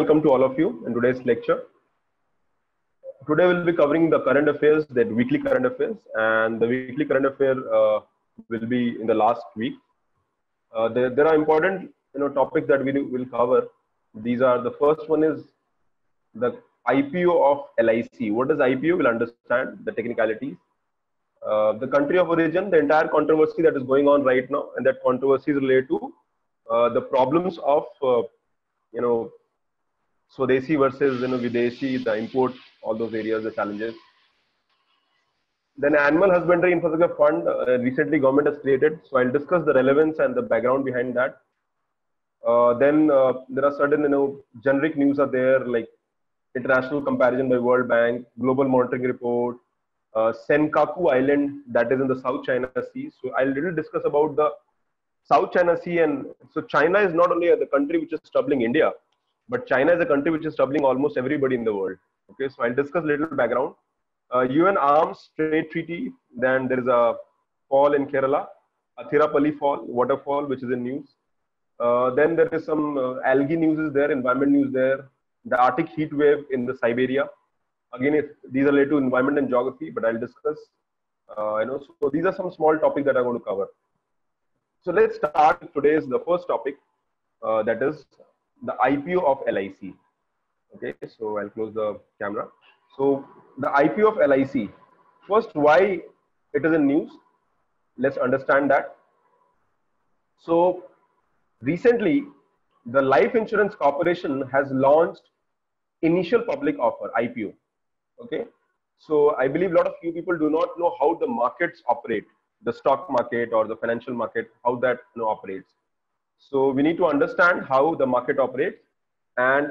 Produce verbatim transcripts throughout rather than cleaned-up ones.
welcome to all of you in today's lecture. Today we'll be covering the current affairs, that weekly current affairs, and the weekly current affair uh, will be in the last week. Uh, there, there are important you know topics that we will cover. These are, the first one is the I P O of L I C. What is I P O? We'll understand the technicalities. Uh, the country of origin, the entire controversy that is going on right now, and that controversy is related to uh, the problems of uh, you know Swadeshi versus you know Videshi, the import, all those areas, the challenges. Then animal husbandry infrastructure fund, uh, recently government has created. So I'll discuss the relevance and the background behind that. Uh, then uh, there are certain you know generic news are there, like international comparison by World Bank, global monitoring report, uh, Senkaku Island that is in the South China Sea. So I'll little discuss about the South China Sea. And so China is not only the country which is troubling India, but China is a country which is troubling almost everybody in the world. Okay, so I'll discuss a little background. Uh, U N Arms Trade Treaty. Then there is a fall in Kerala, Athirapalli Fall, waterfall, which is in news. Uh, then there is some uh, algae news is there, environment news there. The Arctic heat wave in the Siberia. Again, if these are related to environment and geography, but I'll discuss. Uh, you know, so these are some small topics that I'm going to cover. So let's start with today's the first topic, uh, that is the I P O of L I C. Okay, so I'll close the camera. So the I P O of L I C. First, why it is in news? Let's understand that. So recently, the Life Insurance Corporation has launched initial public offer, I P O. Okay, so I believe a lot of you people do not know how the markets operate, the stock market or the financial market, how that you know operates. So we need to understand how the market operates. And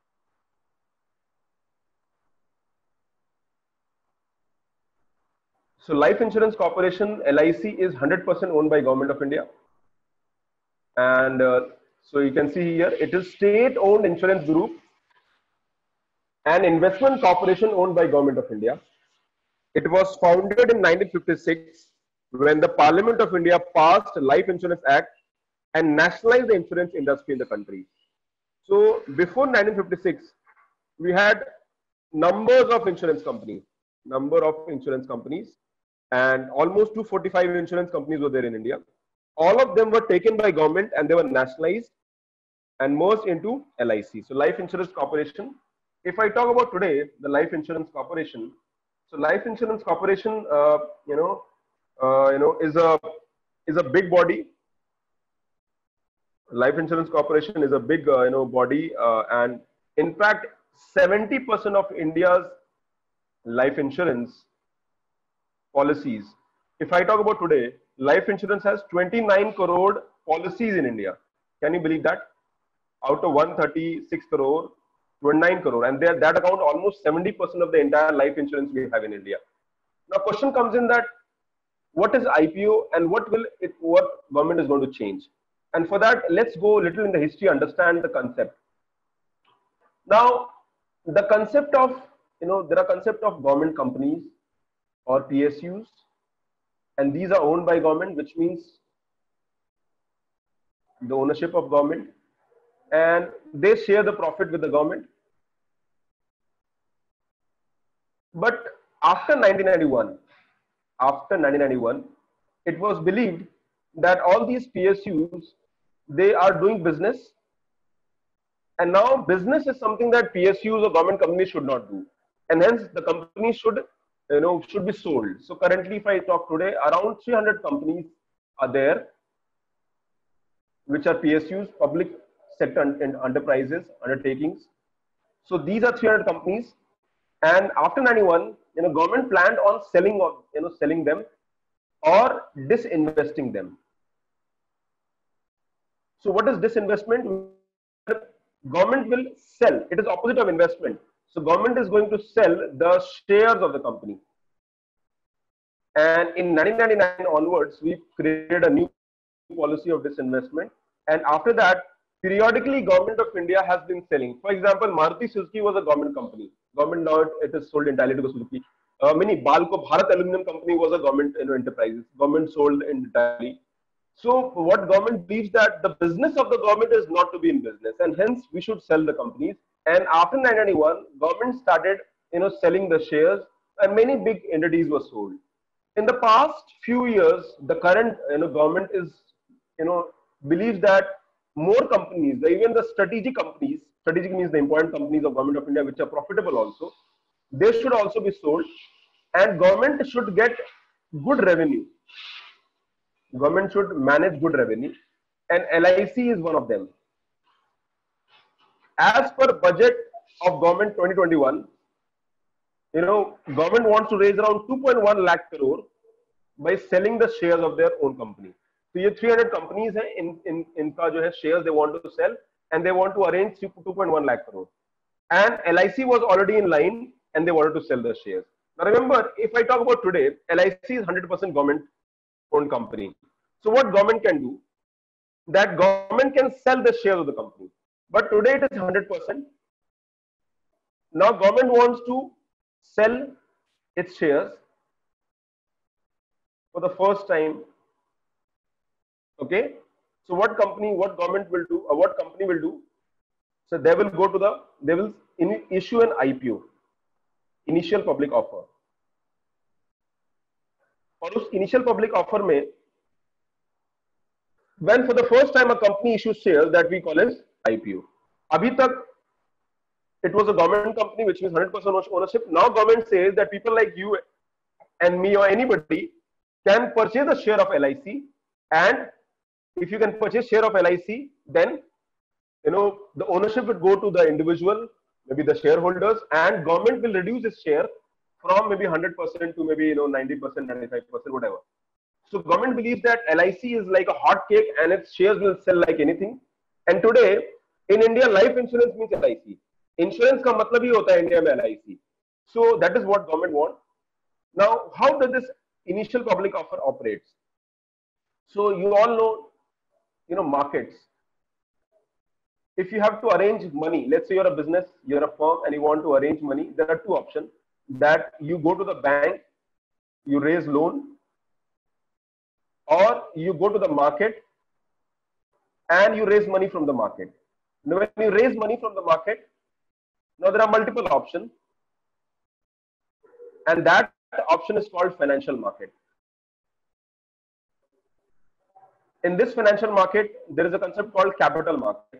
so Life Insurance Corporation, L I C, is one hundred percent owned by Government of India. And uh, so you can see here, it is state-owned insurance group and investment corporation owned by Government of India. It was founded in nineteen fifty-six when the Parliament of India passed Life Insurance Act and nationalized the insurance industry in the country. So before nineteen fifty-six, we had numbers of insurance companies, number of insurance companies, and almost two hundred forty-five insurance companies were there in India. All of them were taken by government and they were nationalized and merged into L I C. So Life Insurance Corporation. If I talk about today, the Life Insurance Corporation. So Life Insurance Corporation, uh, you know, uh, you know, is a is a big body. Life Insurance Corporation is a big, uh, you know, body, uh, and in fact, seventy percent of India's life insurance policies. If I talk about today, life insurance has twenty-nine crore policies in India. Can you believe that? Out of one hundred thirty-six crore, twenty-nine crore, and there that account almost seventy percent of the entire life insurance we have in India. Now, question comes in that what is I P O and what will it, what government is going to change? And for that, let's go a little in the history, understand the concept. Now, the concept of, you know, there are concept of government companies or P S Us, and these are owned by government, which means the ownership of government, and they share the profit with the government. But after nineteen ninety-one, after nineteen ninety-one, it was believed that all these P S Us, they are doing business, and now business is something that P S Us or government companies should not do, and hence the company should, you know, should be sold. So currently, if I talk today, around three hundred companies are there, which are P S Us, public sector and enterprises, undertakings. So these are three hundred companies, and after ninety-one, you know, government planned on selling, or you know, selling them or disinvesting them. So what is disinvestment? Government will sell. It is opposite of investment. So government is going to sell the shares of the company. And in nineteen ninety-nine onwards, we created a new policy of disinvestment. And after that, periodically, Government of India has been selling. For example, Maruti Suzuki was a government company. Government now it is sold entirely to Suzuki. Uh, many Balco Bharat Aluminum Company was a government you know, enterprise. Government sold entirely. So what government believes that the business of the government is not to be in business, and hence we should sell the companies And after nineteen ninety-one, government started, you know, selling the shares, and many big entities were sold. In the past few years, the current, you know, government is, you know, believes that more companies, even the strategic companies, strategic means the important companies of Government of India which are profitable also, they should also be sold, and government should get good revenue. Government should manage good revenue, and L I C is one of them. As per budget of government twenty twenty-one, you know, government wants to raise around two point one lakh crore by selling the shares of their own company. So ये three hundred companies हैं, in in इनका जो है shares they want to sell, and they want to arrange two point one lakh crore. And L I C was already in line, and they wanted to sell the shares. Now remember, if I talk about today, L I C is one hundred percent government owned company. So what government can do? That government can sell the shares of the company. But today it is one hundred percent. Now government wants to sell its shares for the first time. Okay. So what company, what government will do, or what company will do? So they will go to the, they will in, issue an I P O, initial public offer. और उस initial public offer में, when for the first time a company issues shares, that we call as I P O. अभी तक it was a government company, which means one hundred percent ownership. Now government says that people like you and me or anybody can purchase a share of L I C, and if you can purchase share of L I C, then you know the ownership would go to the individual, maybe the shareholders, and government will reduce its share from maybe one hundred percent to maybe you know ninety percent, ninety-five percent, whatever. So government believes that L I C is like a hot cake, and its shares will sell like anything. And today in India, life insurance means L I C. Insurance का मतलब ही होता है India में L I C. So that is what government wants. Now, how does this initial public offer operates? So you all know, you know, markets. If you have to arrange money, let's say you're a business, you're a firm, and you want to arrange money, there are two options. That you go to the bank, you raise loan, or you go to the market and you raise money from the market. Now, when you raise money from the market, now there are multiple options, and that option is called financial market. In this financial market, there is a concept called capital market,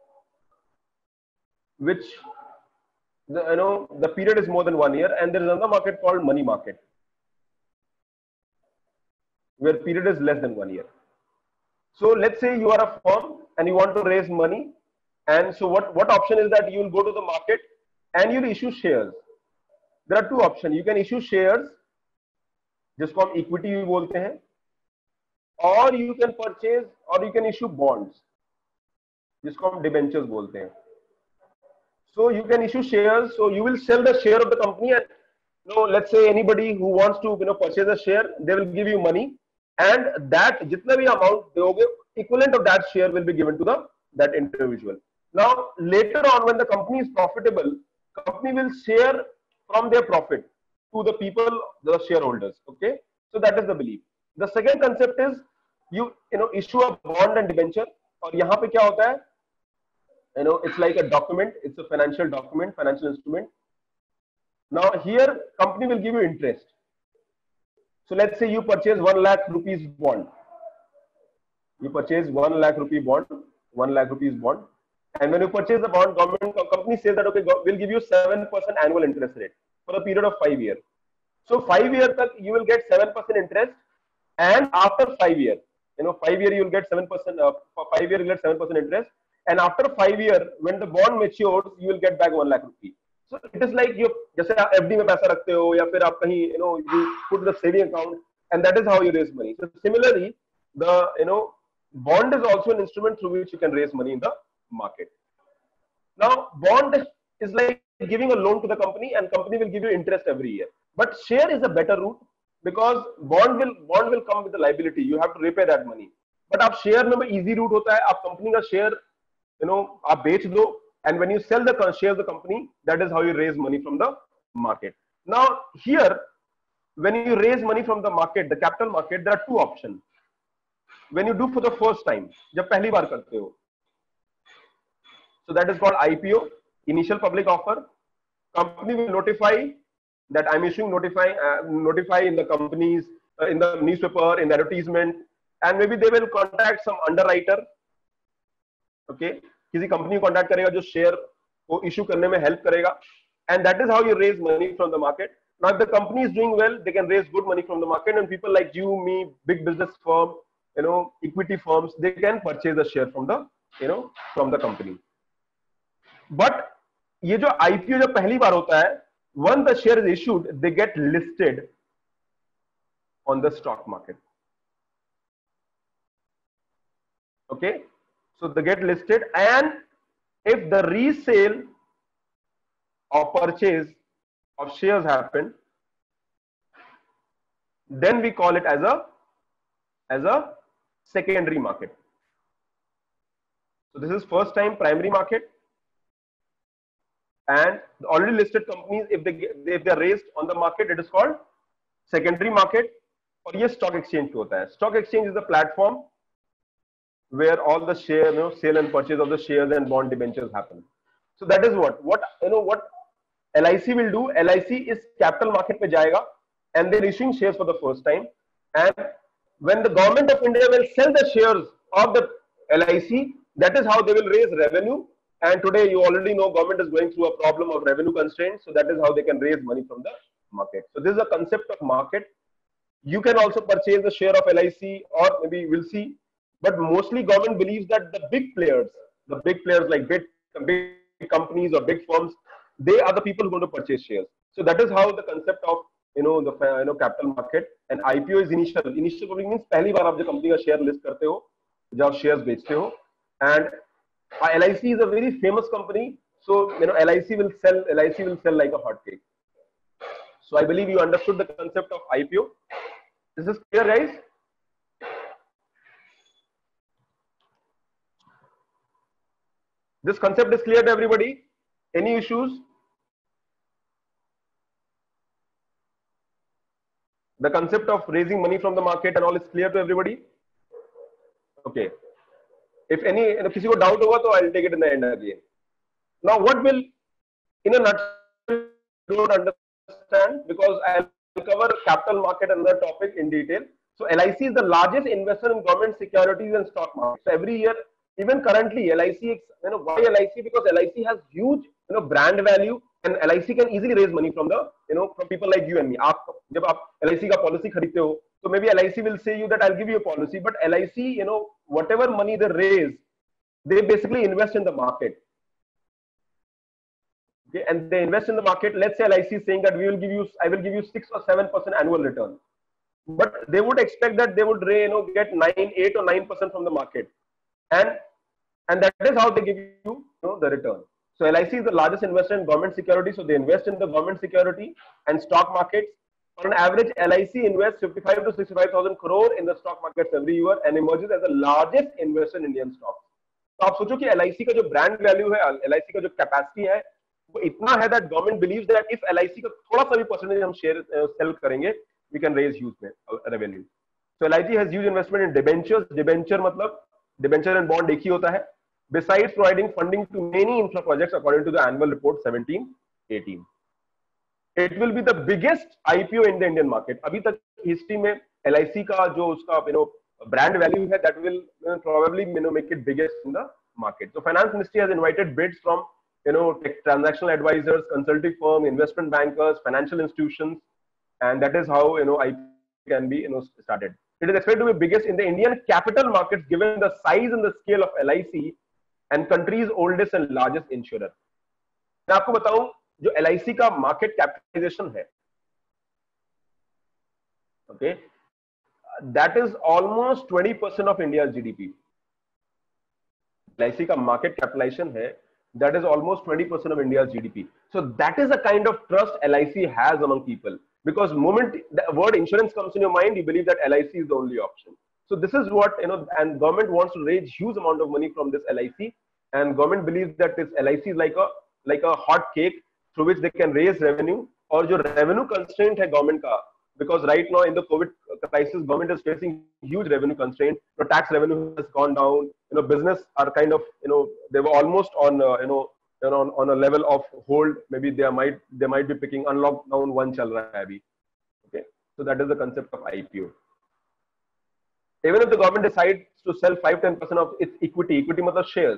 which the, you know the period is more than one year, and there is another market called money market, where period is less than one year. So let's say you are a firm and you want to raise money, and so what what option is that you will go to the market and you will issue shares. There are two options. You can issue shares, जिसको हम equity भी बोलते हैं, or you can purchase, or you can issue bonds, जिसको हम debentures बोलते हैं. So you can issue shares. So you will sell the share of the company, and you know, let's say anybody who wants to you know purchase a share, they will give you money, and that जितना भी amount दोगे, equivalent of that share will be given to the that individual. Now later on, when the company is profitable, company will share from their profit to the people, the shareholders. Okay, so that is the belief. The second concept is you you know issue a bond and debenture. और यहाँ पे क्या होता है? You know, it's like a document. It's a financial document, financial instrument. Now here, company will give you interest. So let's say you purchase one lakh rupees bond. You purchase one lakh rupee bond, one lakh rupees bond, and when you purchase the bond, government company says that okay, we'll give you seven percent annual interest rate for a period of five years. So five years tak you will get seven percent interest, and after five years, you know, five year you will get seven percent. Uh, for five year you will get seven percent interest, and after five year, when the bond matures, you will get back one lakh rupee. So it is like you, जैसे आप F D में पैसा रखते हो या फिर आप कहीं you know you put the saving account, and that is how you raise money. So similarly, the you know bond is also an instrument through which you can raise money in the market. Now bond is like giving a loan to the company, and company will give you interest every year. But share is a better route, because bond will bond will come with the liability. You have to repay that money. But आप share में easy route होता है, आप company का share you know आप बेच दो, and when you sell the share of the company, that is how you raise money from the market. Now here, when you raise money from the market, the capital market, there are two options. When you do for the first time, जब पहली बार करते हो, so that is called I P O. initial public offer. Company will notify that I'm issuing notify uh, notify in the companies uh, in the newspaper, in the advertisement, and maybe they will contact some underwriter. Okay, किसी company को contact करेगा जो share को issue करने में help करेगा, and that is how you raise money from the market. Now, if the company is doing well, they can raise good money from the market, and people like you, me, big business firm, you know, equity firms, they can purchase a share from the, you know, from the company. But ये जो I P O जब पहली बार होता है, once the share is issued, they get listed on the stock market. Okay, so they get listed, and if the resale or purchase of shares happen, then we call it as a as a secondary market. So this is first time primary market, and the already listed companies, if they if they are raised on the market, it is called secondary market. और ये stock exchange पे होता है. Stock exchange is the platform where all the share, you know, sale and purchase of the shares and bond debentures happen. So that is what what you know what L I C will do. L I C is capital market पे जाएगा, and they're issuing shares for the first time. And when the government of India will sell the shares of the L I C, that is how they will raise revenue. And today you already know government is going through a problem of revenue constraints. So that is how they can raise money from the market. So this is a concept of market. You can also purchase the share of L I C, or maybe we'll see. But mostly government believes that the big players, the big players like big, big companies or big firms, they are the people who are going to purchase shares. So that is how the concept of you know the you know capital market, and I P O is initial. Initial public means पहली बार आप जो company का share list करते हो, जब आप shares बेचते हो, and L I C is a very famous company. So you know L I C will sell L I C will sell like a hotcake. So I believe you understood the concept of I P O. Is this clear, guys? This concept is clear to everybody? Any issues? The concept of raising money from the market and all is clear to everybody? Okay. If any, you know, किसी को doubt होगा तो I'll take it in the end again. Now, what will, in a nutshell, don't understand, because I'll cover capital market and the topic in detail. So L I C is the largest investor in government securities and stock market. So every year, even currently, L I C, you know, why L I C? Because L I C has huge, you know, brand value, and L I C can easily raise money from the, you know, from people like you and me. आप जब आप L I C का policy खरीदते हो, so maybe L I C will say you that I'll give you a policy, but L I C, you know, whatever money they raise, they basically invest in the market. Okay, and they invest in the market. Let's say L I C is saying that we will give you, I will give you six or seven percent annual return, but they would expect that they would, you know, get nine, eight or nine percent from the market, and and that is how they give you, you know, the return. So L I C is the largest investor in government security, so they invest in the government security and stock markets. On average, L I C invests fifty-five to sixty-five thousand crore in the stock markets every year and emerges as the largest investor in Indian stocks. तो आप सोचो कि L I C का जो brand value है, L I C का जो capacity है, वो इतना है that government believes that if L I C का थोड़ा सा भी percentage हम share uh, sell करेंगे, we can raise huge revenue. So L I C has huge investment in debentures. Debenture मतलब debenture and bond एक ही होता है. Besides providing funding to many infra projects according to the annual report seventeen eighteen. It will be the biggest I P O in the Indian market. अभी तक history में L I C का जो उसका you know brand value है, that will you know, probably you know make it biggest in the market. So finance ministry has invited bids from you know transactional advisors, consulting firm, investment bankers, financial institutions, and that is how you know I P O can be you know started. It is expected to be biggest in the Indian capital markets given the size and the scale of L I C and country's oldest and largest insurer. मैं आपको बताऊं जो L I C का market capitalization है, okay, that is almost twenty percent of India's G D P. L I C का market capitalization है, that is almost twenty percent of India's G D P. So that is the kind of trust L I C has among people, because moment the word insurance comes in your mind, you believe that L I C is the only option. So this is what you know, and government wants to raise huge amount of money from this L I C, and government believes that this L I C is like a like a hot cake through which they can raise revenue. और जो revenue constraint है government का, because right now in the COVID crisis, government is facing huge revenue constraint. You know, tax revenue has gone down. You know, business are kind of you know they were almost on uh, you know you know, on, on a level of hold. Maybe they might they might be picking unlock down one chal raha hai abhi. Okay, so that is the concept of I P O. Even if the government decides to sell five to ten percent of its equity, equity matlab shares,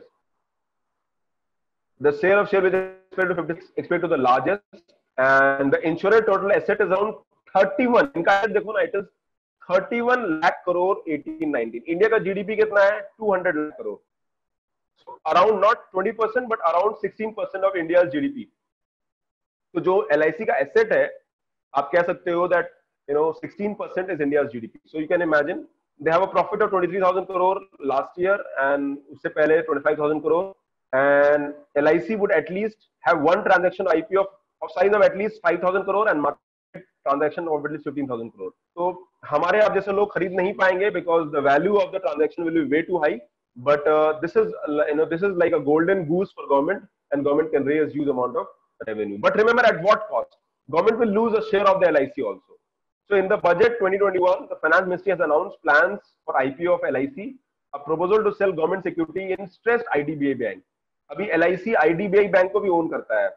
the sale of share which is expected to fifty expected to the largest, and the insurer total asset is around thirty-one. इनका देखो ना, it is thirty-one lakh crore eighteen nineteen. India का GDP कितना है? two hundred lakh crore. So around not twenty percent but around sixteen percent of India's G D P. तो जो L I C का asset है, आप कह सकते हो that you know sixteen percent is India's G D P. So you can imagine they have a profit of twenty-three thousand crore last year and उससे पहले twenty-five thousand crore, and L I C would at least have one transaction I P O of, of size of at least five thousand crore and market transaction of at least fifteen thousand crore. तो हमारे आप जैसे लोग खरीद नहीं पाएंगे because the value of the transaction will be way too high. But uh, this is you know this is like a golden goose for government, and government can raise huge amount of revenue. But remember, at what cost? Government will lose a share of the L I C also. So in the budget twenty twenty-one, the Finance Ministry has announced plans for I P O of L I C, a proposal to sell government security in stressed I D B I bank. अभी L I C I D B I bank को भी own करता है.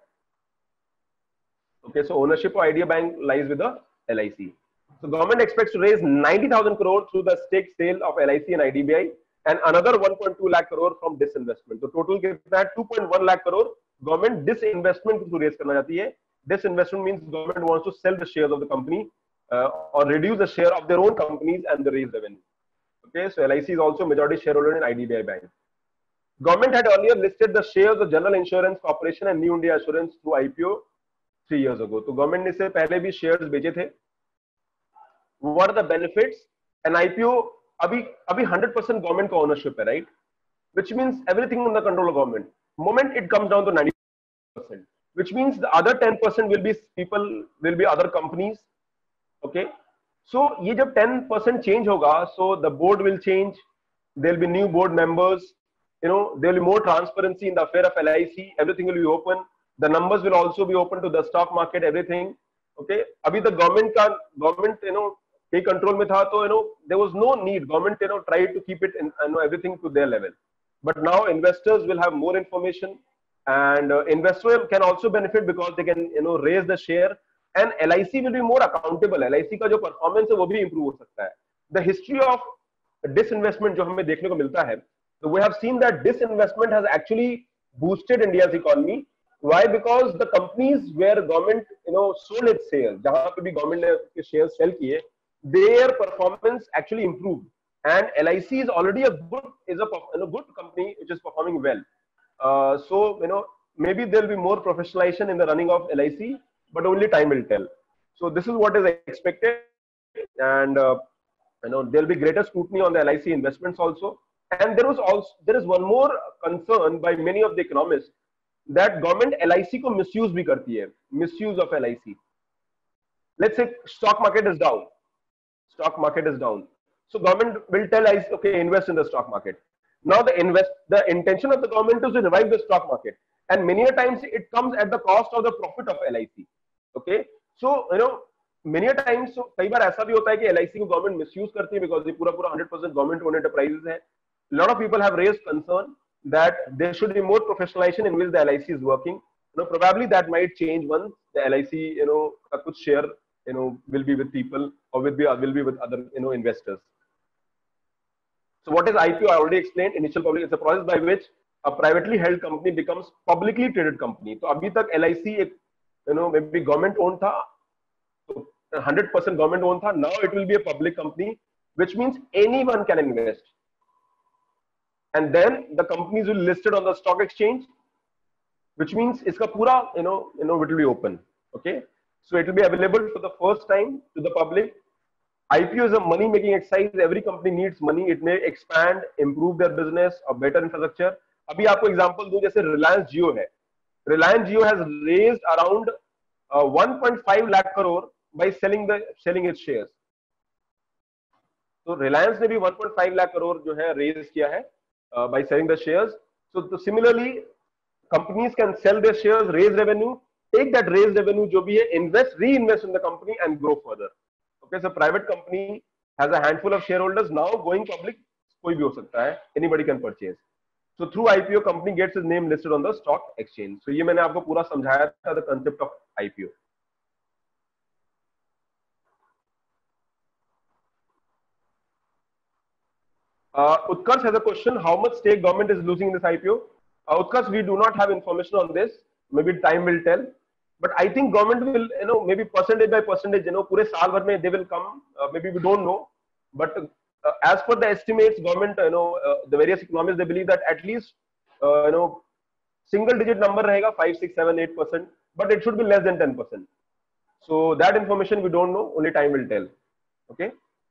Okay, so ownership of I D B I bank lies with the L I C. So government expects to raise ninety thousand crore through the stake sale of L I C and I D B I, and another one point two lakh crore from disinvestment. So total कितना है? two point one lakh crore government disinvestment को raise करना चाहती है. Disinvestment means government wants to sell the shares of the company uh, or reduce the share of their own companies and the raised revenue. Okay, so L I C is also majority shareholder in I D B I bank. Government had earlier listed the shares of General Insurance Corporation and New India Assurance through I P O three years ago. तो government ने इससे पहले भी shares बेचे थे. What are the benefits? An I P O अभी अभी one hundred percent government का ownership है, right? Which means everything in the control of government. Moment it comes down to ninety percent, which means the other ten percent will be people, will be other companies. Okay, so ये जब ten percent change होगा, so the board will change. There will be new board members. You know, there will be more transparency in the affair of L I C. Everything will be open. The numbers will also be open to the stock market. Everything. Okay. अभी the government का government you know के control में था, तो you know there was no need. Government you know tried to keep it in you know everything to their level. But now investors will have more information, and uh, investor can also benefit because they can you know raise the share, and L I C will be more accountable. L I C का जो performance है वो भी improve हो सकता है. The history of disinvestment जो हमें देखने को मिलता है, so we have seen that disinvestment has actually boosted India's economy. Why? Because the companies where government you know sold its shares, जहाँ पे भी government ने shares sell किए, their performance actually improved. And L I C is already a good is a you know, good company which is performing well. Uh, so you know maybe there will be more professionalization in the running of L I C, but only time will tell. So this is what is expected, and uh, you know there will be greater scrutiny on the L I C investments also. And there was also there is one more concern by many of the economists that government L I C को misuse भी करती है, misuse of L I C. Let's say stock market is down, stock market is down. So government will tell L I C, okay, invest in the stock market. Now the invest the intention of the government is to revive the stock market, and many a times it comes at the cost of the profit of L I C. Okay, so you know many a times so कई बार ऐसा भी होता है कि L I C को government misuse करती है because ये पूरा पूरा one hundred percent government owned enterprises है. A lot of people have raised concern that there should be more professionalization in which the L I C is working. You know, probably that might change once the L I C, you know, a good share, you know, will be with people or will be will be with other, you know, investors. So what is I P O? I already explained. Initial public, it's a process by which a privately held company becomes publicly traded company. So अभी तक L I C एक, you know, maybe government owned था, so one hundred percent government owned था. Now it will be a public company, which means anyone can invest. And then the companies will be listed on the stock exchange, which means iska pura, you know, you know, it will be open. Okay, so it will be available for the first time to the public. I P O is a money-making exercise. Every company needs money. It may expand, improve their business, or better infrastructure. अभी आपको example दूं, जैसे Reliance Jio है. Reliance Jio has raised around uh, one point five lakh crore by selling the selling its shares. So Reliance ने भी one point five lakh crore जो है raise किया है. Uh, by selling the shares. So, so similarly, companies can sell their shares, raise revenue, take that raised revenue, जो भी है, invest, reinvest in the company and grow further. Okay, so private company has a handful of shareholders. Now going public, कोई भी हो सकता है, anybody can purchase. So through I P O, company gets its name listed on the stock exchange. So ये मैंने आपको पूरा समझाया था the concept of I P O. Uh, Utkarsh has a question: how much stake government is losing in this I P O? Uh, Utkarsh, we do not have information on this. Maybe time will tell. But I think government will, you know, maybe percentage by percentage, you know, पूरे साल भर में they will come. Uh, maybe we don't know. But uh, as per the estimates, government, you know, uh, the various economists, they believe that at least, uh, you know, single digit number रहेगा five, six, seven, eight percent. But it should be less than ten percent. So that information we don't know. Only time will tell. Okay.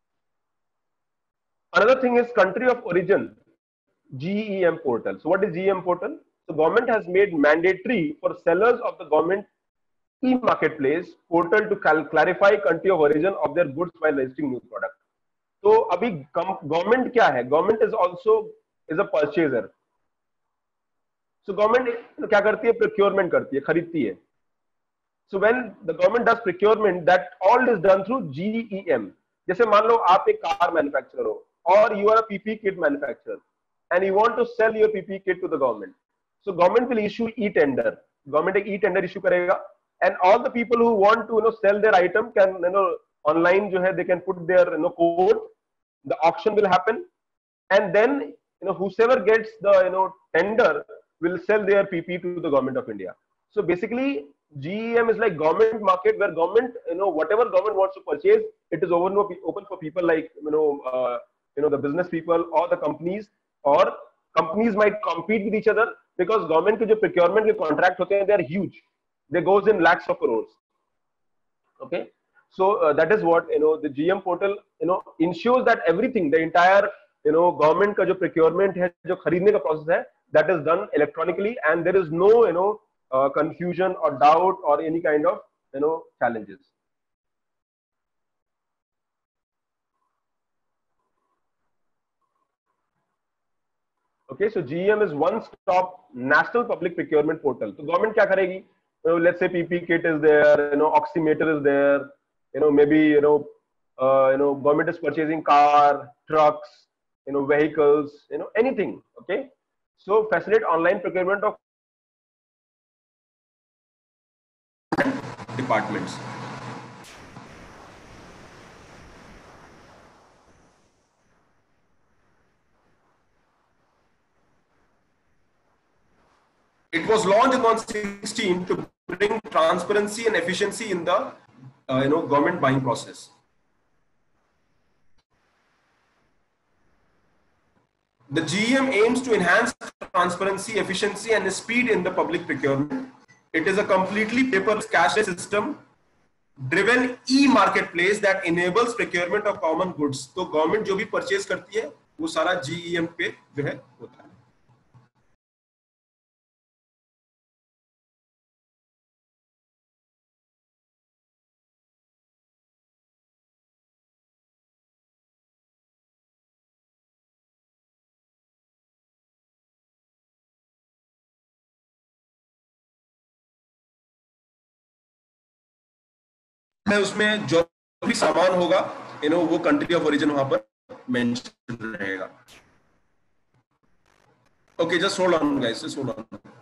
Another thing is country of origin, G E M portal. So what is G E M portal? So government has made mandatory for sellers of the government e-marketplace portal to clarify country of origin of their goods while registering new product. तो अभी government क्या है? Government is also is a purchaser. So government क्या करती है? Procurement करती है, खरीदती है. So when the government does procurement, that all is done through G E M. जैसे मान लो आप एक कार मैन्युफैक्चरर हो और you are a PP kit manufacturer and you want to sell your P P E kit to the government. So government will issue e-tender. Government एक e-tender issue करेगा, and all the people who want to, you know, sell their item can, you know, online जो है, they can put their, you know, code. The auction will happen, and then, you know, whosoever gets the, you know, tender will sell their P P E to the government of India. So basically, G E M is like government market where government, you know, whatever government wants to purchase, it is open open for people like, you know, uh, you know, the business people or the companies. Or companies might compete with each other because government के जो procurement के contract होते हैं, they are huge. They goes in lakhs of crores. Okay, so uh, that is what, you know, the G M portal, you know, ensures that everything, the entire, you know, government का जो procurement है, जो खरीदने का process है, that is done electronically, and there is no, you know, uh, confusion or doubt or any kind of, you know, challenges. Okay, so G E M is one-stop national public procurement portal. So government क्या करेगी? You know, let's say P P E kit is there, you know, oximeter is there, you know, maybe, you know, uh, you know, government is purchasing car, trucks, you know, vehicles, you know, anything. Okay, so facilitate online procurement of departments. It was launched in twenty sixteen to bring transparency and efficiency in the, uh, you know, government buying process. The G E M aims to enhance transparency, efficiency, and speed in the public procurement. It is a completely paperless, cashless system driven e-marketplace that enables procurement of common goods. तो government जो भी purchase करती है वो सारा G E M पे जो है होता है. उसमें जो भी सामान होगा, you know, वो country of origin वहां पर mention रहेगा. Okay, just hold on, guys. Just hold on.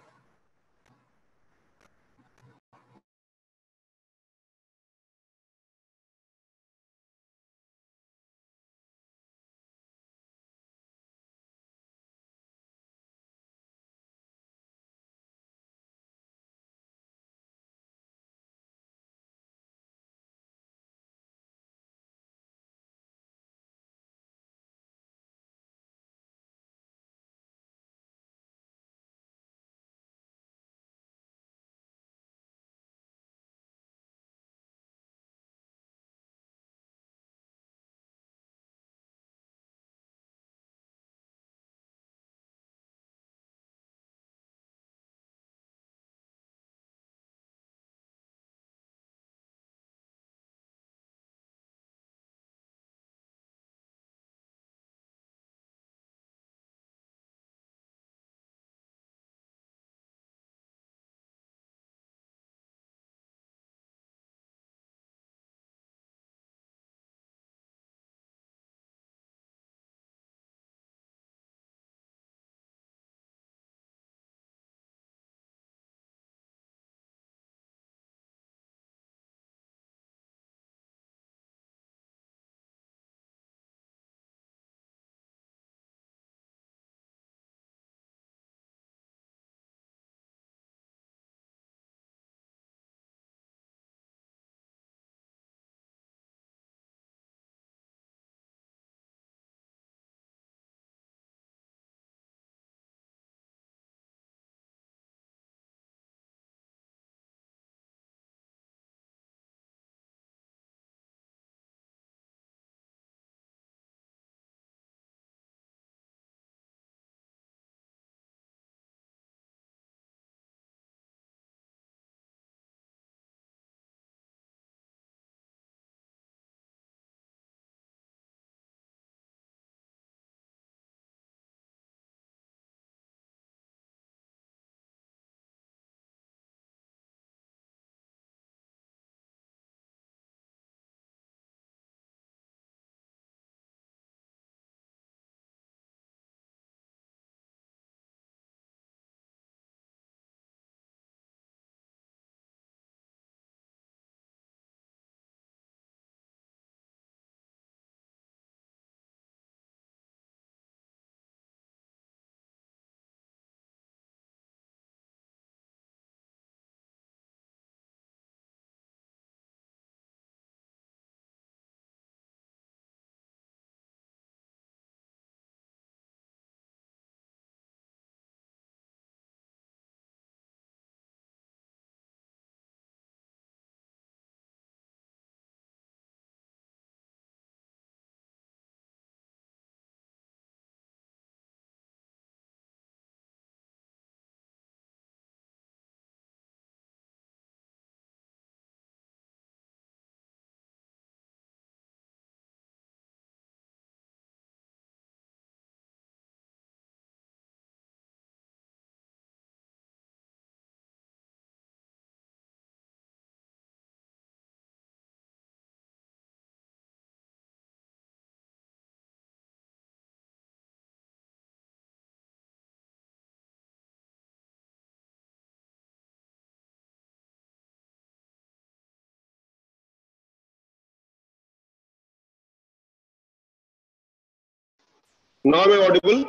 Now am I audible?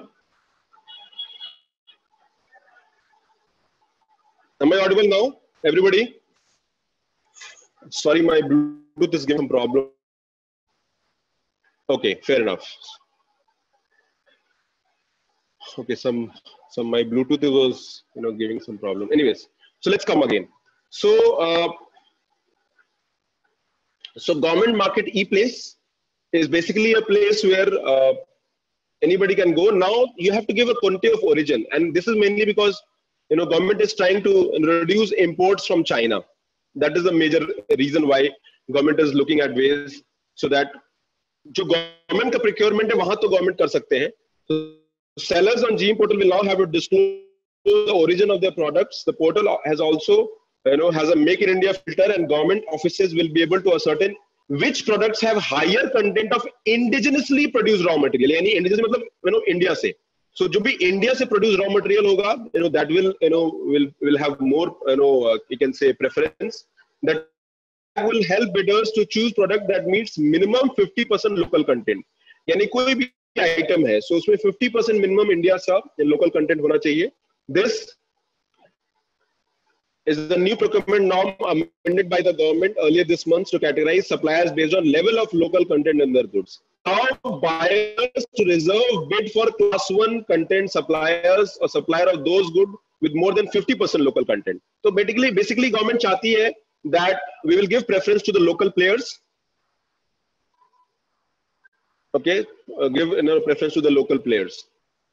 Am I audible now, everybody? Sorry, my Bluetooth is giving some problem. Okay, fair enough. Okay, some some my Bluetooth was you know giving some problem. Anyways, so let's come again. So uh, so government market e-place is basically a place where uh, anybody can go. Now you have to give a country of origin, and this is mainly because you know government is trying to reduce imports from China. That is the major reason why government is looking at ways so that जो government का procurement है वहाँ तो government कर सकते हैं. So sellers on G E M portal will now have to disclose the origin of their products. The portal has also you know has a Make in India filter, and government offices will be able to ascertain which products have higher content of indigenously produced raw material. यानी indigenous मतलब you know India से. So जो भी India से produce raw material होगा, you know that will you know will will have more you know uh, you can say preference. That will help bidders to choose product that meets minimum fifty percent local content. यानी कोई भी item है, so उसमें fifty percent minimum India का local content होना चाहिए. This is the new procurement norm amended by the government earlier this month to categorize suppliers based on level of local content in their goods. Now buyers to reserve bid for class one content suppliers or supplier of those goods with more than fifty percent local content. So basically, basically government चाहती है that we will give preference to the local players. Okay, uh, give you know, preference to the local players.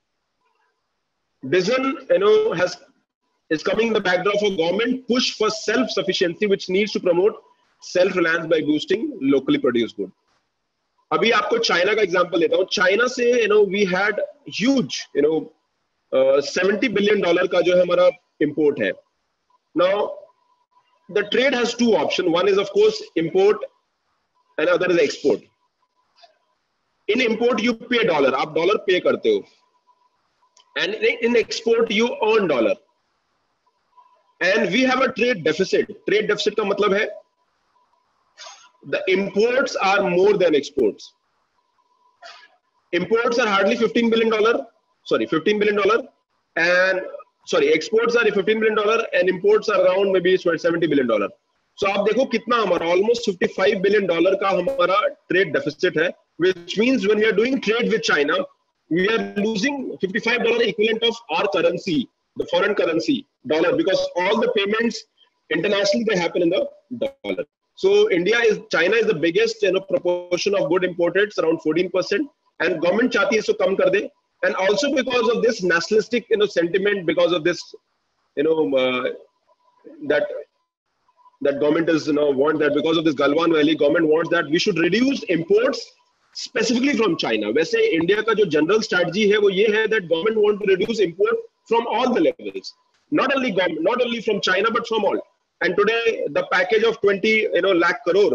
Vision, you know, has is coming in the backdrop of government push for self-sufficiency, which needs to promote self-reliance by boosting locally produced goods. अभी आपको China का example लेता हूँ. China से you know we had huge you know uh, seventy billion dollar का जो है हमारा import है. Now the trade has two options. One is of course import, and other is export. In import you pay dollar, आप dollar pay करते हो, and in export you earn dollar. And we have a trade deficit. Trade deficit का मतलब है the imports are more than exports. Imports are hardly fifteen billion dollar. Sorry, fifteen billion dollar, and sorry, exports are fifteen billion dollar, and imports are around maybe seventy billion dollar. So आप देखो कितना हमारा almost fifty-five billion dollar का हमारा trade deficit है, which means when we are doing trade with China, we are losing fifty-five dollar equivalent of our currency, the foreign currency, dollar, because all the payments internationally they happen in the dollar. So India is, China is the biggest you know proportion of good imported, around fourteen percent, and government चाहती है इसको कम कर दे. And also because of this nationalistic you know sentiment, because of this you know uh, that that government is you know want that because of this Galwan Valley, government wants that we should reduce imports specifically from China. वैसे India का जो general strategy है वो ये है that government want to reduce import from all the levels, not only government, not only from China but from all. And today the package of twenty you know lakh crore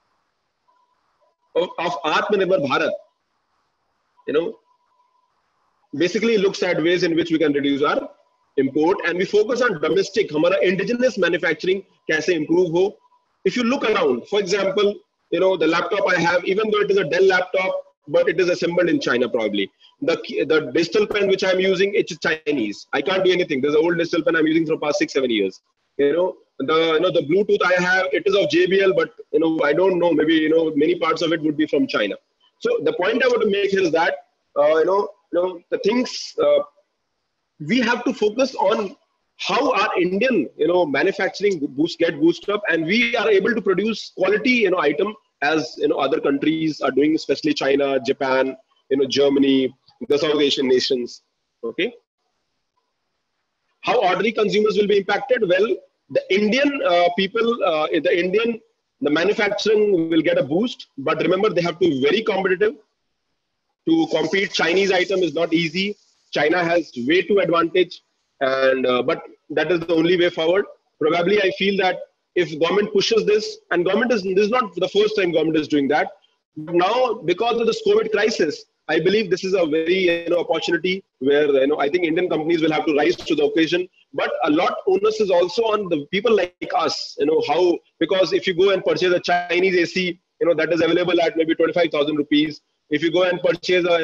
of, of Atmanirbhar Bharat, you know, basically looks at ways in which we can reduce our import and we focus on domestic. हमारा indigenous manufacturing कैसे improve हो. If you look around, for example, you know the laptop I have, even though it is a Dell laptop, but it is assembled in China probably. The the digital pen which I'm using, it's Chinese. I can't do anything. There's an old digital pen I'm using for the past six seven years. You know the you know the Bluetooth I have, it is of J B L, but you know I don't know. Maybe you know many parts of it would be from China. So the point I want to make here is that uh, you know you know the things uh, we have to focus on how our Indian you know manufacturing boost get boosted up, and we are able to produce quality you know item as you know other countries are doing, especially China, Japan, you know Germany, the South Asian nations. Okay. How ordinary consumers will be impacted? Well, the Indian uh, people, uh, the Indian, the manufacturing will get a boost, but remember they have to be very competitive. To compete, Chinese item is not easy. China has way too advantage, and uh, but that is the only way forward. Probably, I feel that if government pushes this, and government is this is not the first time government is doing that. Now, because of this COVID crisis, I believe this is a very you know opportunity where you know I think Indian companies will have to rise to the occasion. But a lot onus is also on the people like us. You know how, because if you go and purchase a Chinese A C, you know that is available at maybe twenty-five thousand rupees. If you go and purchase a you know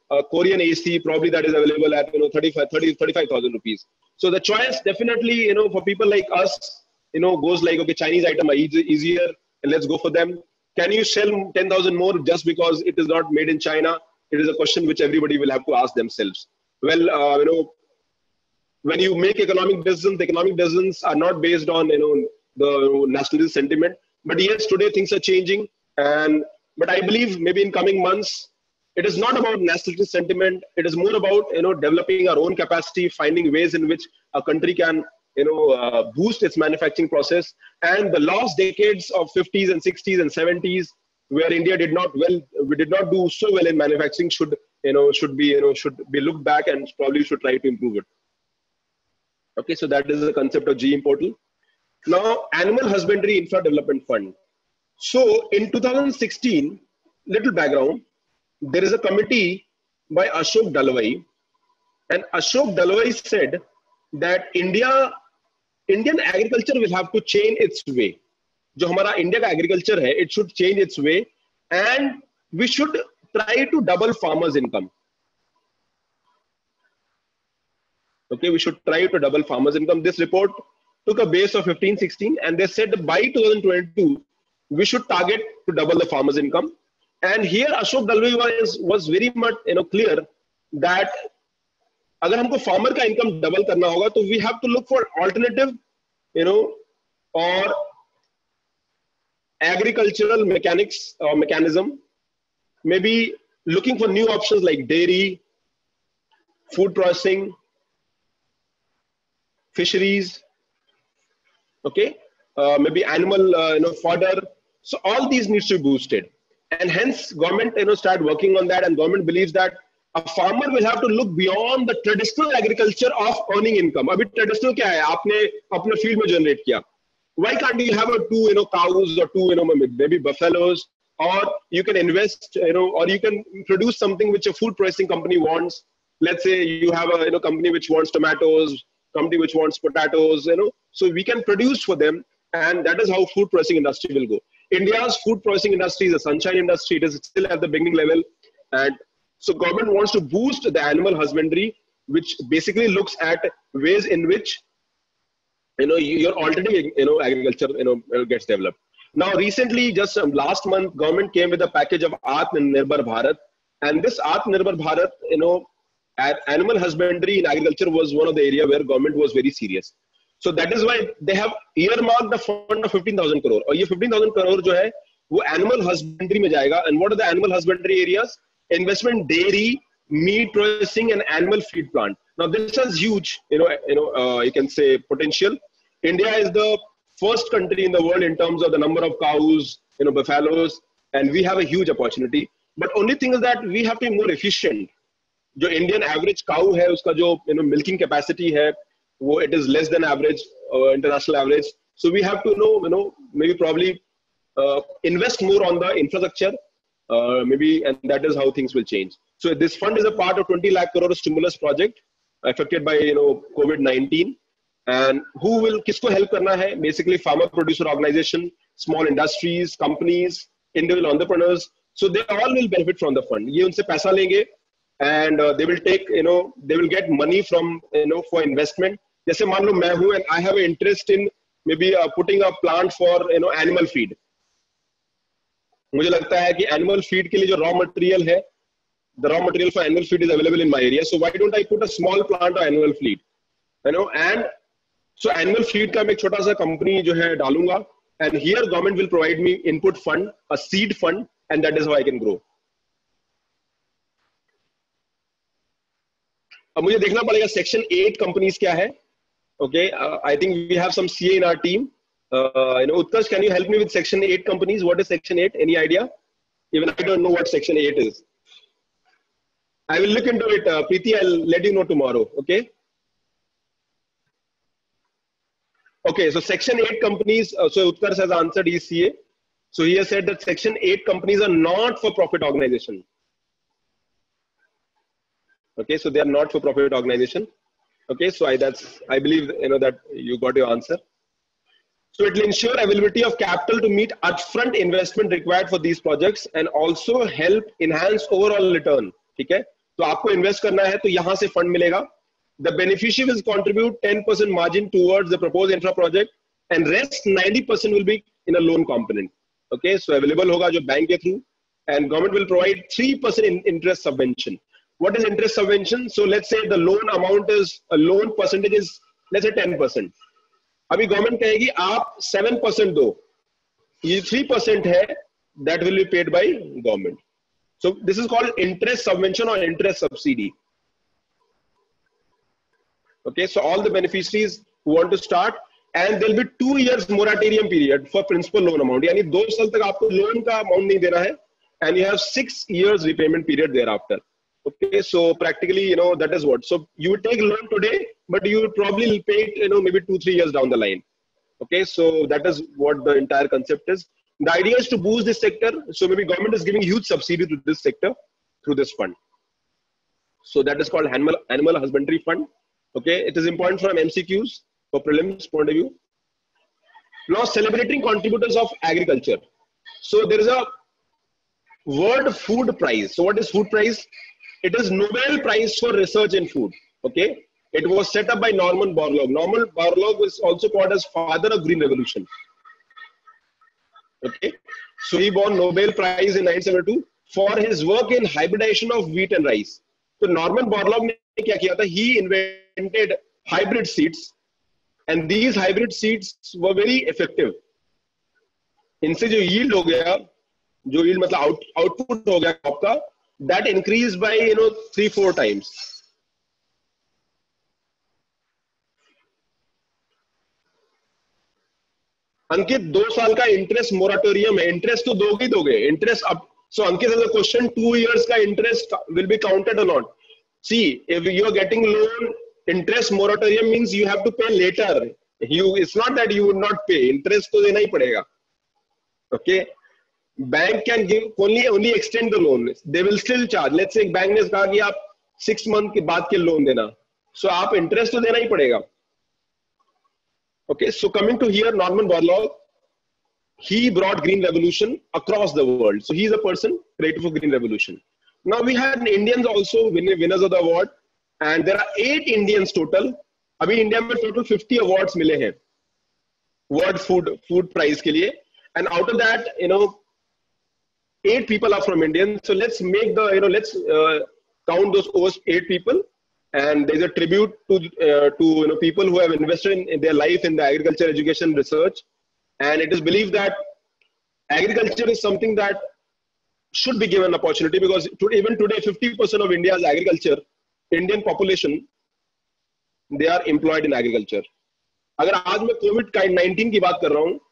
a Korean A C, probably that is available at, you know, thirty-five, thirty, thirty-five thousand rupees. So the choice definitely, you know, for people like us, you know, goes like, okay, Chinese item are easy, easier, and let's go for them. Can you sell ten thousand more just because it is not made in China? It is a question which everybody will have to ask themselves. Well, uh, you know, when you make economic decisions, the economic decisions are not based on, you know, the nationalist sentiment. But yes, today things are changing. And, but I believe maybe in coming months, it is not about nationalist sentiment. It is more about, you know, developing our own capacity, finding ways in which a country can, you know, uh, boost its manufacturing process. And the last decades of fifties and sixties and seventies, where India did not well, we did not do so well in manufacturing, should, you know, should be, you know, should be looked back and probably should try to improve it. Okay, so that is the concept of G E M portal. Now, Animal Husbandry Infra Development Fund. So in two thousand sixteen, little background, there is a committee by Ashok Dalwai, and Ashok Dalwai said that India, Indian agriculture will have to change its way. जो हमारा India का agriculture है, it should change its way, and we should try to double farmers' income. Okay, we should try to double farmers' income. This report took a base of fifteen sixteen, and they said by two thousand twenty-two, we should target to double the farmers' income. And here Ashok Dalwai was, was very much, you know, clear that अगर हमको farmer का income double करना होगा, तो we have to look for alternative, you know, or agricultural mechanics or mechanism, maybe looking for new options like dairy, food processing, fisheries, okay, uh, maybe animal, uh, you know, fodder. So all these needs to be boosted, and hence government, you know, start working on that. And government believes that a farmer will have to look beyond the traditional agriculture of earning income. Abhi traditional क्या है? आपने अपने field में generate किया. Why can't you have a two, you know, cows or two, you know, maybe buffaloes, or you can invest, you know, or you can produce something which a food processing company wants. Let's say you have a, you know, company which wants tomatoes, company which wants potatoes, you know, so we can produce for them, and that is how food processing industry will go. India's food processing industry is a sunshine industry. It is still at the beginning level, and so government wants to boost the animal husbandry, which basically looks at ways in which, you know, your alternative, you know, agriculture, you know, gets developed. Now, recently, just um, last month, government came with a package of Atmanirbhar Bharat, and this Atmanirbhar Bharat, you know, animal husbandry in agriculture was one of the area where government was very serious. So that is why they have earmarked the fund of fifteen thousand crore. और ये fifteen thousand crore जो है, वो animal husbandry में जाएगा. And what are the animal husbandry areas? Investment, dairy, meat processing, and animal feed plant. Now this has huge, you know, you know, uh, you can say potential. India is the first country in the world in terms of the number of cows, you know, buffaloes, and we have a huge opportunity. But only thing is that we have to be more efficient. जो Indian average cow है, उसका जो, you know, milking capacity है, वो it is less than average, uh, international average. So we have to know, you know, maybe probably uh, invest more on the infrastructure, uh, maybe, and that is how things will change. So this fund is a part of twenty lakh crore stimulus project affected by, you know, COVID nineteen. And who will, किसको help करना है? Basically, farmer producer organization, small industries, companies, individual entrepreneurs. So they all will benefit from the fund. ये उनसे पैसा लेंगे, and uh, they will take, you know, they will get money from, you know, for investment. जैसे मान लो मैं हूँ and I have an interest in maybe uh, putting a plant for, you know, animal feed. मुझे लगता है कि animal feed के लिए जो raw material है, the raw material for animal feed is available in my area. So why don't I put a small plant of animal feed, you know? And so animal feed का मैं एक छोटा सा company जो है डालूंगा, and here government will provide me input fund, a seed fund, and that is how I can grow. अब मुझे देखना पड़ेगा section eight companies क्या है. Okay, uh, I think we have some C A in our team. Uh, you know, Utkarsh, can you help me with section eight companies? What is section eight? Any idea? Even I don't know what section eight is. I will look into it. Uh, Preeti, I'll let you know tomorrow. Okay. Okay, so section eight companies, uh, so Utkarsh has answered E C A. So he has said that section eight companies are not for profit organization. Okay, so they are not for profit organization. Okay, so I, that's, I believe, you know, that you got your answer. So it will ensure availability of capital to meet upfront investment required for these projects and also help enhance overall return. Okay, तो आपको invest करना है तो यहां से fund मिलेगा. The beneficiary will contribute ten percent margin towards the proposed infra project and rest ninety percent will be in a loan component. Okay, so available hoga jo bank ke through, and government will provide three percent in interest subvention. What is interest subvention? So let's say the loan amount is, a loan percentage is let's say ten percent. Abhi government kahegi aap seven percent do. Ye three percent hai, that will be paid by government. So this is called interest subvention or interest subsidy. Okay, so all the beneficiaries who want to start, and there will be two years moratorium period for principal loan amount. यानी दो साल तक आपको loan का amount नहीं देना है, and you have six years repayment period thereafter. Okay, so practically, you know, that is what. So you would take loan today, but you would probably pay it, you know, maybe two, three years down the line. Okay, so that is what the entire concept is. The idea is to boost this sector. So maybe government is giving huge subsidy to this sector through this fund. So that is called animal, animal husbandry fund. Okay, it is important from M C Qs for prelims point of view. Now, celebrating contributors of agriculture. So there is a World Food Prize. So what is food prize? It is Nobel Prize for research in food. Okay, it was set up by Norman Borlaug. Norman Borlaug is also called as father of Green Revolution. Okay, so he won Nobel Prize in nineteen seventy-two for his work in hybridization of wheat and rice. So Norman Borlaug ने क्या किया था? He invented hybrid seeds, and these hybrid seeds were very effective. इनसे जो yield हो गया, जो yield मतलब out, output हो गया आपका, that increased by you know three four times. अंकित दो साल का इंटरेस्ट मोराटोरियम है. इंटरेस्ट तो दोगे ही दोगे. इंटरेस्ट अब so Ankit has a question. Two years का interest will be counted or not? See, if you are getting loan, interest moratorium means you have to pay later. You, it's not that you would not pay. Interest तो देना ही पड़ेगा. Okay. Bank can give only only extend the loan. They will still charge. Let's say bank ने कहा कि आप six month के बाद के loan देना. So आप interest तो देना ही पड़ेगा. Okay. So coming to here, Norman Borlaug, he brought green revolution across the world. So he's a person created for green revolution. Now we had Indians also winners of the award, and there are eight Indians total. अभी India में total fifty awards मिले हैं World Food Food Prize के लिए, and out of that, you know, eight people are from India. So let's make the, you know, let's uh, count those eight people, and there's a tribute to uh, to you know people who have invested in, in their life in the agriculture, education, research. And it is believed that agriculture is something that should be given opportunity, because to, even today, fifty percent of India's agriculture, Indian population, they are employed in agriculture. अगर आज मैं COVID nineteen की बात कर रहा हूँ,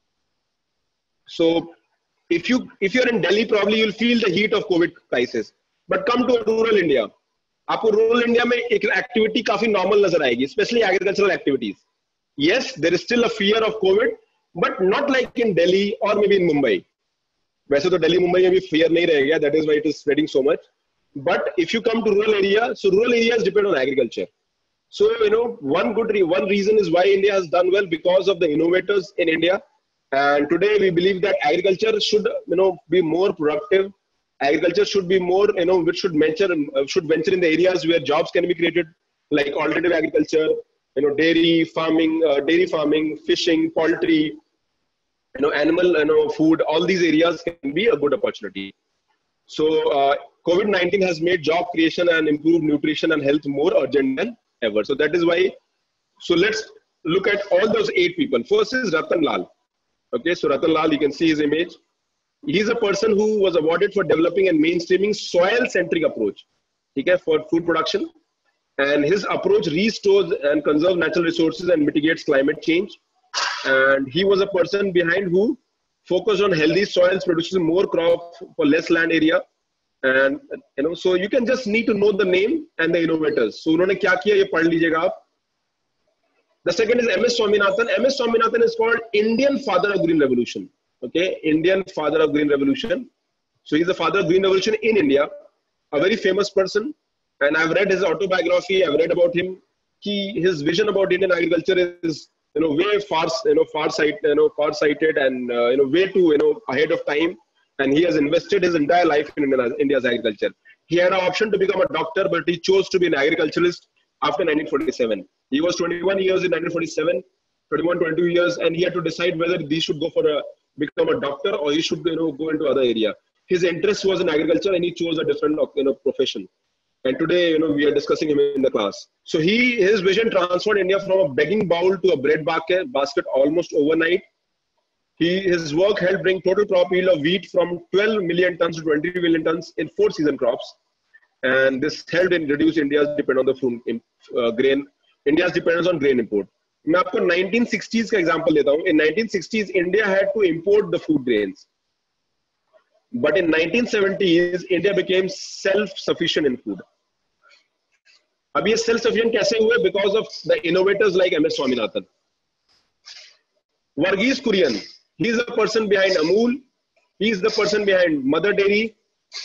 so if you if you're in Delhi, probably you'll feel the heat of COVID crisis. But come to rural India, आपको rural India में एक activity काफी normal नजर आएगी, especially agricultural activities. Yes, there is still a fear of COVID. But not like in Delhi or maybe in Mumbai. वैसे तो Delhi, Mumbai में भी fear नहीं रह गया. That is why it is spreading so much. But if you come to rural area, so rural areas depend on agriculture. So you know, one good re one reason is why India has done well, because of the innovators in India. And today we believe that agriculture should you know be more productive. Agriculture should be more you know which should venture uh, should venture in the areas where jobs can be created, like alternative agriculture, you know, dairy farming, uh, dairy farming, fishing, poultry. You know, animal, you know, food, all these areas can be a good opportunity. So uh, COVID nineteen has made job creation and improved nutrition and health more urgent than ever. So that is why, so let's look at all those eight people. First is Ratan Lal. Okay, so Ratan Lal, you can see his image. He's a person who was awarded for developing and mainstreaming soil-centric approach, okay, for food production. And his approach restores and conserves natural resources and mitigates climate change. And he was a person behind who focused on healthy soils, producing more crop for less land area. And you know, so you can just need to know the name and the innovators. So उन्होंने क्या किया ये पढ़ लीजिएगा आप. The second is M S Swaminathan. M S Swaminathan is called Indian father of green revolution. Okay, Indian father of green revolution. So he's the father of green revolution in India, a very famous person. And I've read his autobiography. I've read about him. He, his vision about Indian agriculture is, you know, way far, you know, far sight, you know, far sighted, and uh, you know, way too, you know, ahead of time. And he has invested his entire life in India's agriculture. He had an option to become a doctor, but he chose to be an agriculturalist after nineteen forty-seven. He was twenty-one years in nineteen forty-seven, twenty-one, twenty-two years, and he had to decide whether he should go for a become a doctor or he should, you know, go into other area. His interest was in agriculture, and he chose a different, you know, profession. And today, you know, we are discussing him in the class. So he, his vision transformed India from a begging bowl to a bread basket almost overnight. He, his work helped bring total crop yield of wheat from twelve million tons to twenty million tons in four season crops. And this helped in reduce India's dependence on the food, uh, grain, India's dependence on grain import. मैं आपको nineteen sixties का example लेता हूँ. In nineteen sixties, India had to import the food grains. But in nineteen seventies, India became self-sufficient in food. अब ये self-sufficient कैसे हुए? Because of the innovators like M S Swaminathan. Varghese Kurian, he is the person behind Amul. He is the person behind Mother Dairy.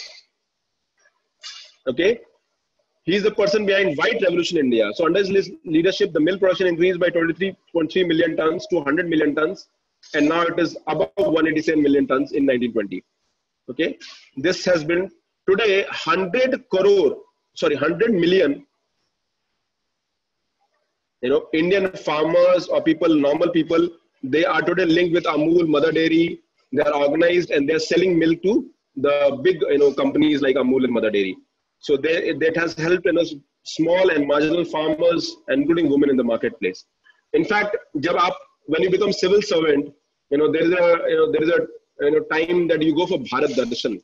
Okay. He is the person behind White Revolution in India. So under his leadership, the milk production increased by twenty-three point three million tons to one hundred million tons. And now it is above one hundred eighty-seven million tons in nineteen twenty. Okay. This has been today one hundred crore, sorry, one hundred million, you know, Indian farmers or people, normal people, they are today linked with Amul, Mother Dairy. They are organized and they are selling milk to the big, you know, companies like Amul and Mother Dairy. So they, that has helped, you know, small and marginal farmers, including women in the marketplace. In fact, jab aap, when you become civil servant, you know, there is a, you know, there is a, you know, time that you go for Bharat Darshan.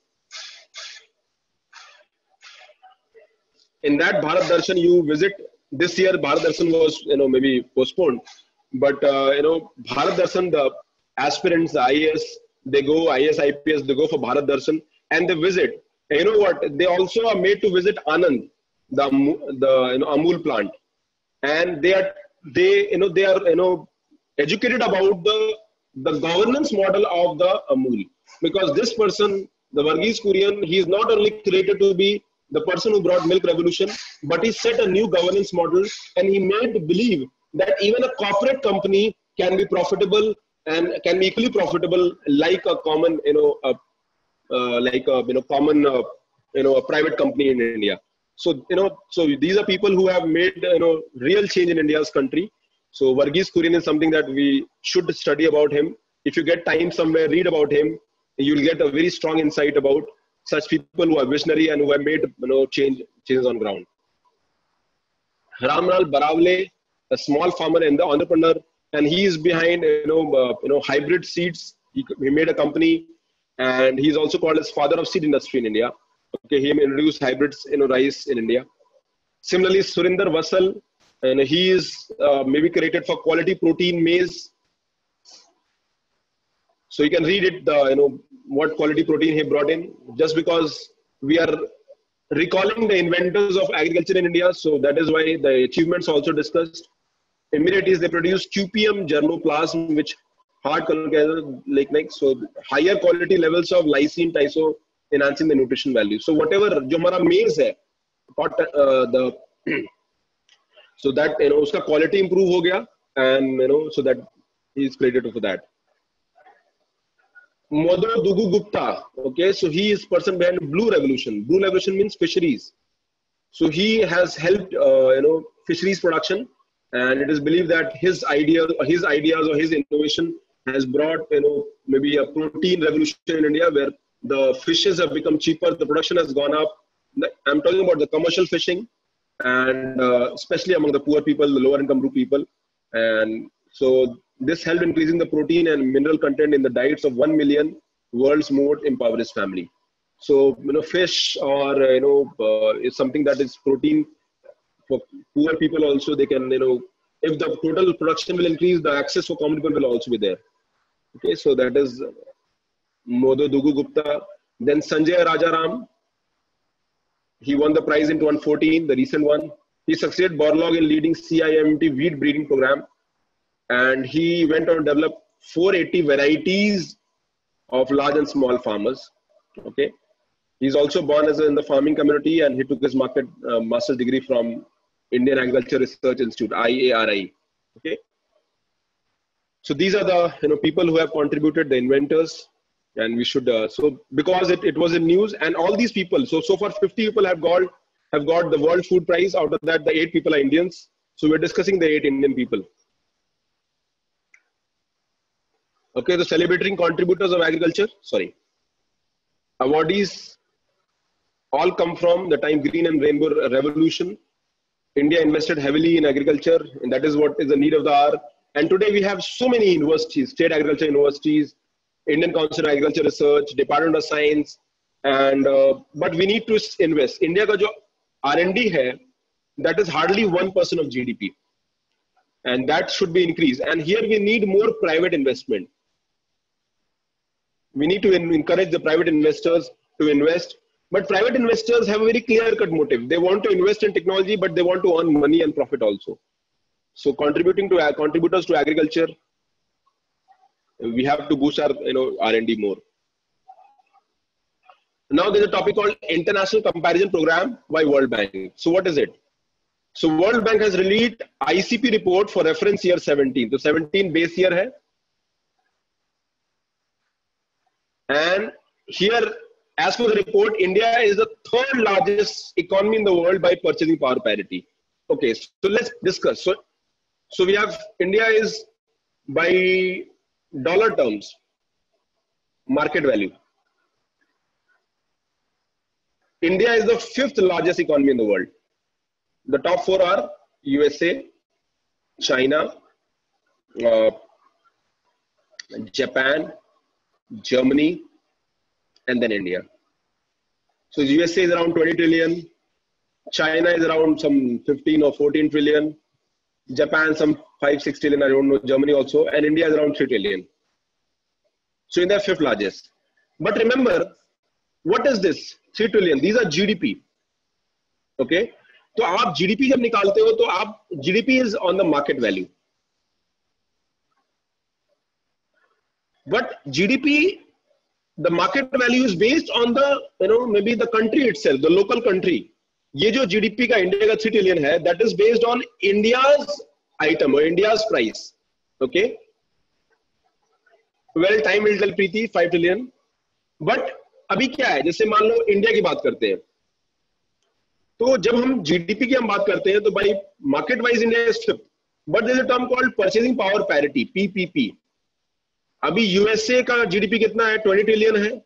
In that Bharat Darshan, you visit. This year, Bharat Darshan was, you know, maybe postponed. But, uh, you know, Bharat Darshan, the aspirants, the I A S, they go, I A S, I P S, they go for Bharat Darshan and they visit. And you know what? They also are made to visit Anand, the, the you know, Amul plant. And they are, they, you know, they are, you know, educated about the, the governance model of the Amul. Because this person, the Varghese Kurian, he is not only created to be the person who brought milk revolution, but he set a new governance model and he made believe that even a corporate company can be profitable and can be equally profitable like a common, you know, uh, uh, like a, you know, common, uh, you know, a private company in India. So, you know, so these are people who have made, you know, real change in India's country. So Varghese Kurian is something that we should study about him. If you get time somewhere, read about him. You'll get a very strong insight about such people who are visionary and who have made, you know, change, changes on ground. Ramlal Baravle, a small farmer and the entrepreneur, and he is behind, you know, uh, you know, hybrid seeds. He, he made a company, and he's also called as father of seed industry in India. Okay, he introduced hybrids, you know, rice in India. Similarly, Surinder Vasal, and he is uh, maybe created for quality protein maize. So you can read it, the, you know, what quality protein he brought in, just because we are recalling the inventors of agriculture in India. So that is why the achievements also discussed. Immediate is they produce Q P M germoplasm, which hard like, like so higher quality levels of lysine, tyso, enhancing the nutrition value. So whatever jo hamara maize hai, uh, the so that, you know, uska quality improve ho gaya, and you know, so that he is credited for that. Modo Dugu Gupta, okay, so he is person behind Blue Revolution. Blue Revolution means fisheries. So he has helped, uh, you know, fisheries production, and it is believed that his idea, his ideas or his innovation has brought, you know, maybe a protein revolution in India where the fishes have become cheaper, the production has gone up. I'm talking about the commercial fishing, and uh, especially among the poor people, the lower income group people, and so this helped increasing the protein and mineral content in the diets of one million world's most impoverished family. So, you know, fish or, you know, uh, is something that is protein for poor people also. They can, you know, if the total production will increase, the access for common people will also be there. Okay, so that is Modo Dugu Gupta. Then Sanjay Rajaram, he won the prize in twenty fourteen, the recent one. He succeeded Borlaug in leading C I M T wheat breeding program. And he went on to develop four hundred eighty varieties of large and small farmers. Okay, he's also born as a, in the farming community, and he took his market uh, master's degree from Indian Agriculture Research Institute, I A R I. Okay, so these are the, you know, people who have contributed, the inventors. and we should uh, so because it, it was in news, and all these people, so so far fifty people have got have got the World Food Prize. Out of that, the eight people are Indians. So we're discussing the eight Indian people. Okay, the celebrating contributors of agriculture, sorry, awardees all come from the time Green and Rainbow Revolution. India invested heavily in agriculture, and that is what is the need of the hour. And today we have so many universities, state agriculture universities, Indian Council of Agriculture Research, Department of Science, and uh, but we need to invest. India ka jo R and D hai, that is hardly one percent of G D P, and that should be increased. And here we need more private investment. We need to encourage the private investors to invest, but private investors have a very clear-cut motive. They want to invest in technology, but they want to earn money and profit also. So contributing to uh, contributors to agriculture, we have to boost our you know R and D more. Now there's a topic called International Comparison Program by World Bank. So what is it? So World Bank has released I C P report for reference year seventeen. So seventeen base year hai. And here, as per the report, India is the third largest economy in the world by purchasing power parity. Okay, so let's discuss. So, so we have India is by dollar terms, market value. India is the fifth largest economy in the world. The top four are U S A, China, uh, Japan, Germany, and then India. So U S A is around twenty trillion, China is around some fifteen or fourteen trillion, Japan some five, six trillion, I don't know, Germany also, and India is around three trillion. So India is fifth largest. But remember, what is this? three trillion, these are G D P. Okay? So आप G D P जब निकालते हो तो आप G D P is on the market value. But G D P, the market value is based on the, you know, maybe the country itself, the local country. ये जो G D P का India का three trillion है, that is based on India's item or India's price. Okay. Well, time will tell Preeti, five trillion. But अभी क्या है? जैसे मान लो इंडिया की बात करते हैं. तो जब हम G D P की हम बात करते हैं, तो भाई market wise India is fifth. But there is a term called purchasing power parity, P P P. अभी U S A का G D P कितना है? twenty trillion है.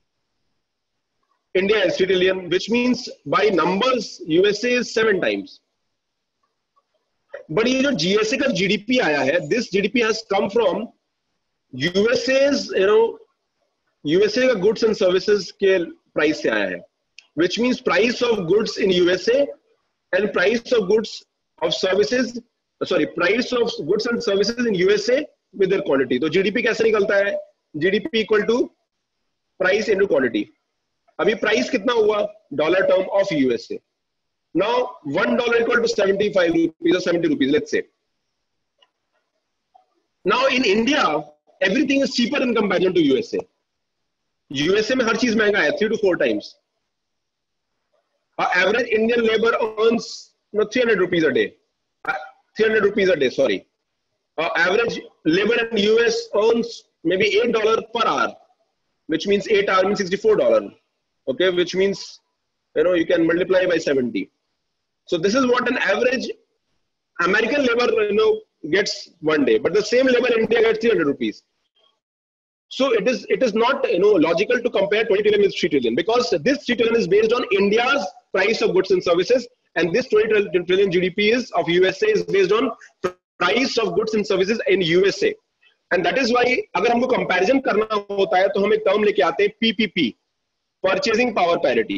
India is three trillion, which means by numbers U S A is seven times. But ये जो G S A का G D P आया है, this G D P has come from U S A's, you know, U S A का goods and services के price से आया है, which means price of goods in U S A and price of goods of services, sorry, price of goods and services in U S A with their quantity. तो G D P कैसे निकलता है? G D P equal to price into quantity. अभी price कितना हुआ? Dollar term of U S A. Now one dollar equal to seventy-five rupees or seventy rupees, let's say. Now in India, everything is cheaper in comparison to U S A. U S A में हर चीज महंगा है, three to four times. Our average Indian labor earns you know, three hundred rupees a day. Uh, three hundred rupees a day, sorry. Our average labor in U S earns maybe eight dollars per hour, which means eight hours means sixty-four dollars. Okay, which means, you know, you can multiply by seventy. So this is what an average American labor, you know, gets one day, but the same labor in India gets three hundred rupees. So it is, it is not, you know, logical to compare twenty trillion with three trillion, because this three trillion is based on India's price of goods and services, and this twenty trillion G D P is of U S A is based on price of goods and services in U S A. And that is why अगर हमको comparison करना होता है तो हम एक term लेके आते हैं P P P, purchasing power parity.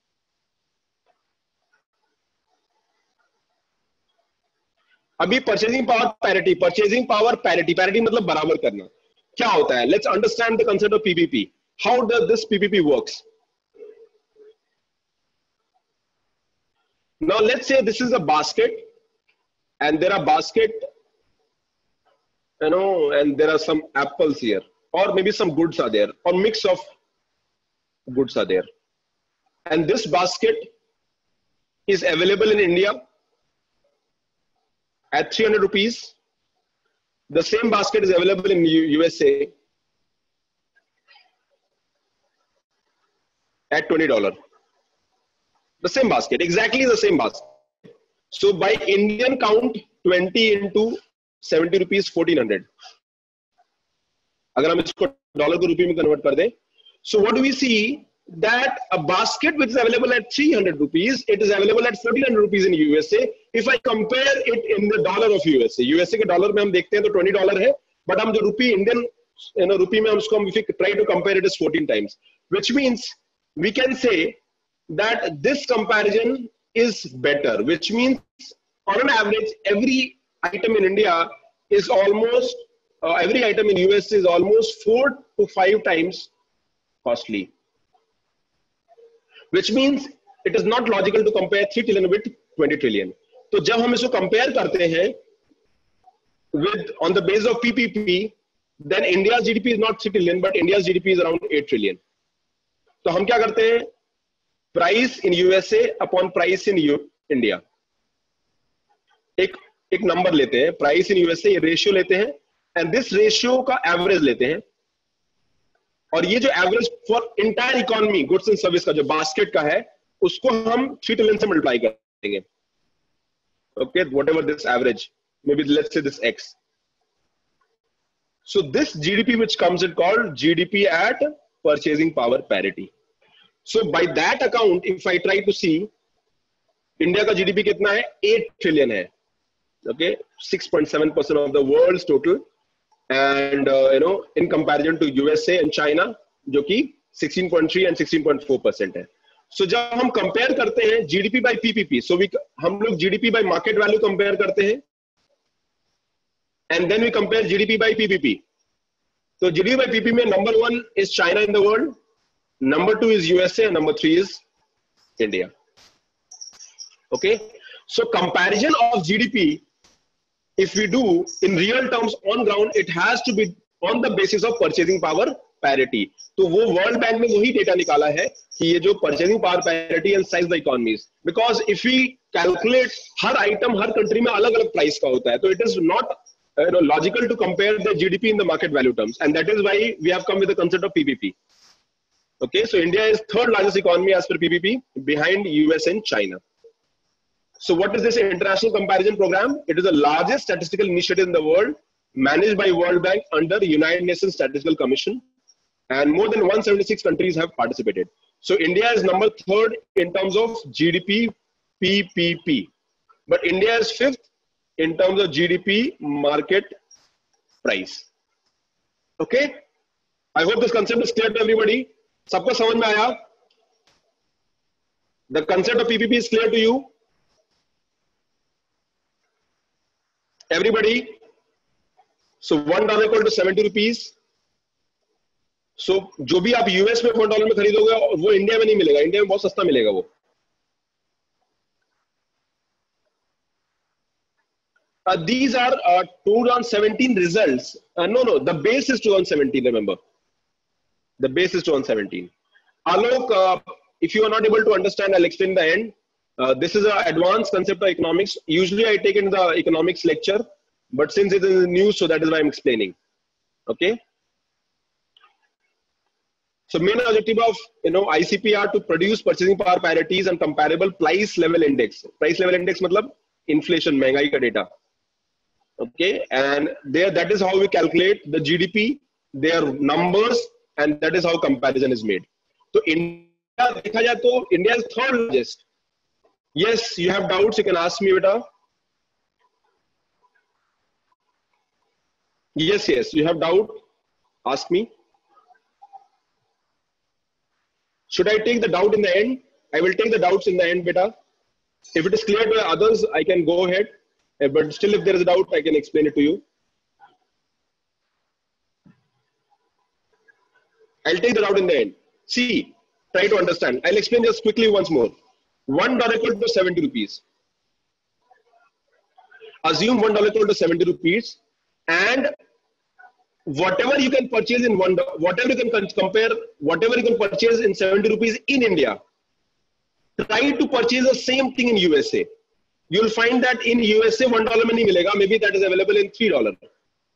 अभी purchasing power parity, purchasing power parity, parity मतलब बराबर करना. क्या होता है? Let's understand the concept of P P P. How does this P P P works? Now let's say this is a basket, and there are basket, you know, and there are some apples here, or maybe some goods are there, or mix of goods are there. And this basket is available in India at three hundred rupees. The same basket is available in U S A at twenty dollars. The same basket, exactly the same basket. So by Indian count, twenty into seventy rupees, fourteen hundred. अगर हम इसको dollar को रुपये में convert कर दें, so what do we see that a basket which is available at three hundred rupees, it is available at fourteen hundred rupees in U S A. If I compare it in the dollar of U S A, U S A के dollar में हम देखते हैं तो twenty dollar है, but हम जो रुपये इंडियन you know रुपये में हम उसको हम if we try to compare it is fourteen times, which means we can say that this comparison is better, which means on an average every item in India is almost Uh, every item in U S is almost four to five times costly, which means it is not logical to compare three trillion with twenty trillion. तो जब हम इसको compare करते हैं with on the basis of P P P, then India's G D P is not three trillion, but India's G D P is around eight trillion. तो हम क्या करते हैं? Price in U S A upon price in U India. एक एक number लेते हैं, price in U S A ratio लेते हैं. And this ratio का एवरेज लेते हैं, और ये जो average for entire economy goods and service का जो बास्केट का है उसको हम थ्री ट्रिलियन से मल्टीप्लाई करेंगे. Okay, whatever this average, may be let's say this X. So this GDP which comes it called GDP at purchasing power parity. So by that account if I try to see, India का GDP कितना है? Eight trillion है. Okay, six point seven percent of the world's total. And uh, you know, in comparison to U S A and China, जो कि sixteen point three and sixteen point four percent है. So जब हम compare करते हैं G D P by P P P, so we हम लोग G D P by market value compare करते हैं, and then we compare G D P by P P P. So G D P by P P P में number one is China in the world, number two is U S A, and number three is India. Okay, so comparison of G D P, if we do in real terms on ground, it has to be on the basis of purchasing power parity. तो वो world bank ने वही data निकाला है कि ये जो purchasing power parity and size the economies, because if we calculate her item her country में अलग अलग price का होता है, तो it is not uh, you know, logical to compare the G D P in the market value terms, and that is why we have come with the concept of P P P. Okay, so India is third largest economy as per P P P, behind U S and China. So what is this international comparison program? It is the largest statistical initiative in the world, managed by World Bank under the United Nations Statistical Commission, and more than one hundred seventy-six countries have participated. So India is number third in terms of G D P P P P, but India is fifth in terms of G D P market price. Okay, I hope this concept is clear to everybody. सबको समझ में आया? The concept of P P P is clear to you? Everybody? So one dollar equal to seventy rupees. So जो भी आप US में one dollar में खरीदोगे वो इंडिया में नहीं मिलेगा, इंडिया में बहुत सस्ता मिलेगा वो. Uh, these are uh, twenty seventeen results. Uh, no, no, the base is twenty seventeen. Remember, the base is twenty seventeen. Alok, uh, if you are not able to understand, I'll explain the end. Uh, this is an advanced concept of economics. Usually I take in the economics lecture, but since it is new, so that is why I'm explaining. Okay. So main objective of you know I C P are to produce purchasing power parities and comparable price level index. Price level index मतलब inflation, महंगाई का data. Okay, and there that is how we calculate the G D P, their numbers, and that is how comparison is made. So India देखा जाए तो India is third largest. Yes, you have doubts, you can ask me, beta. Yes, yes, you have doubt, ask me. Should I take the doubt in the end? I will take the doubts in the end, beta. If it is clear to others, I can go ahead. But still, if there is a doubt, I can explain it to you. I'll take the doubt in the end. See, try to understand. I'll explain just quickly once more. One dollar equal to seventy rupees. Assume one dollar equal to seventy rupees, and whatever you can purchase in one, whatever you can compare, whatever you can purchase in seventy rupees in India, try to purchase the same thing in U S A. You'll find that in U S A one dollar mein nahi milega. Maybe that is available in three dollars.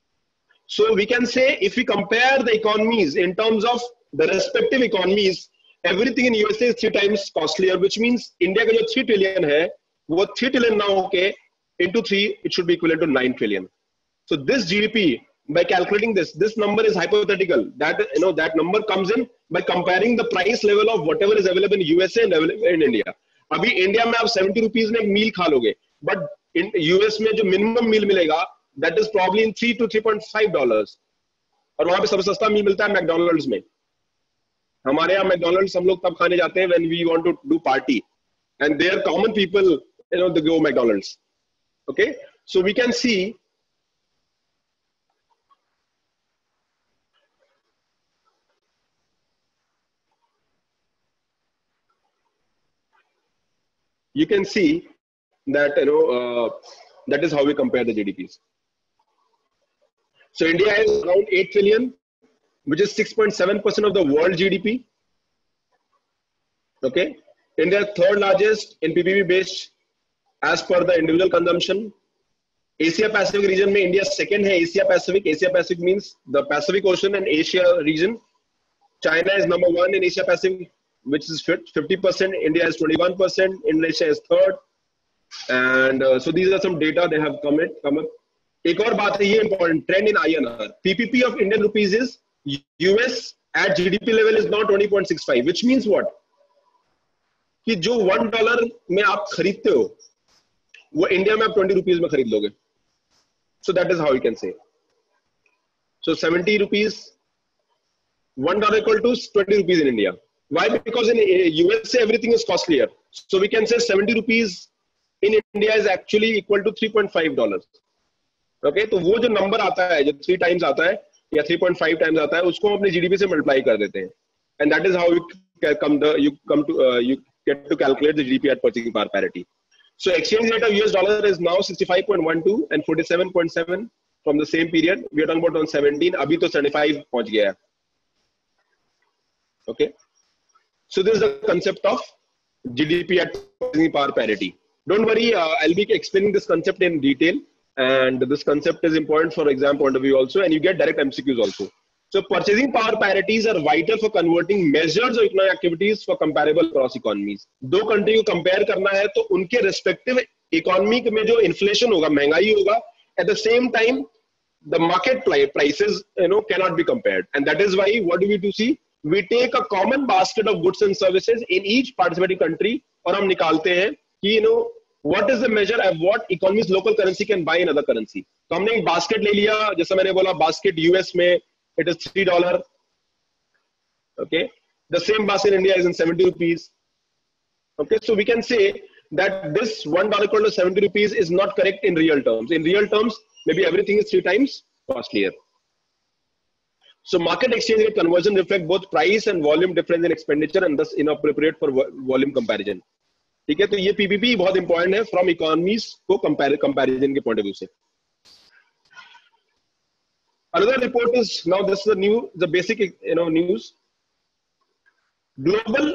So we can say if we compare the economies in terms of the respective economies, everything in U S A is three times costlier, which means India का जो three trillion है, वो three trillion ना होके into three, it should be equivalent to nine trillion. So this G D P, by calculating this, this number is hypothetical. That you know that number comes in by comparing the price level of whatever is available in U S A and available in India. अभी India में आप seventy rupees में एक मील खा लोगे, but in U S में जो minimum मील मिलेगा, that is probably in three to three point five dollars. और वहां पे सबसे सस्ता मील मिलता है मैकडॉनल्ड्स में. हमारे यहाँ मैकडॉनल्ड्स हम लोग तब खाने जाते हैं when we want to do party, and there common people, you know, they go McDonald's. Okay, so we can see you can see that you know uh, that is how we compare the G D Ps. So India is around eight trillion, which is six point seven percent of the world G D P. Okay, India is third largest in P P P based as per the individual consumption. Asia Pacific region में India second है. Asia Pacific, Asia Pacific means the Pacific Ocean and Asia region. China is number one in Asia Pacific, which is fifty percent. India is twenty-one percent. Indonesia is third. And uh, so these are some data they have come, it, come up. एक और बात है, ये important trend in I N R. P P P of Indian rupees is U S at G D P level is now twenty point six five, which means what? कि जो one dollar में आप खरीदते हो, वो India में आप twenty rupees में खरीद लोगे. So that is how you can say. So seventy rupees, one dollar equal to twenty rupees in India. Why? Because in U S A everything is costlier. So we can say seventy rupees in India is actually equal to three point five dollars. Okay, तो वो जो number आता है, जो three times आता है या three point five times आता है, उसको हम अपने G D P से मल्टीप्लाई कर देते हैं. And that is how you come the you come to uh, you get to calculate the G D P at purchasing power parity. So exchange rate of U S dollar is now sixty-five point one two and forty-seven point seven from the same period. We are talking about on seventeen. अभी तो seventy-five पहुंच गया है. Okay. So this is the concept of G D P at purchasing power parity. Don't worry, uh, I'll be explaining this concept in detail, and this concept is important for exam point of view also, and you get direct M C Qs also. So purchasing power parities are vital for converting measures of economic activities for comparable across economies. दो country को compare करना है तो उनके respective economy में जो inflation होगा, महंगाई होगा, at the same time the market prices you know cannot be compared, and that is why what do we do see? We take a common basket of goods and services in each participating country और हम निकालते हैं कि you know what is the measure at what economies local currency can buy in other currency. तो हमने एक basket ले लिया, जैसा मैंने बोला basket U S में it is three dollars. Okay, the same basket in India is in seventy rupees. Okay, so we can say that this one dollar equal to seventy rupees is not correct in real terms. In real terms, maybe everything is three times costlier. So market exchange rate conversion reflect both price and volume difference in expenditure and thus inappropriate for volume comparison. ठीक है, तो ये P P P बहुत important है from economies को compare comparison के point of view से. Another report is, now this is the new, the basic you know news. Global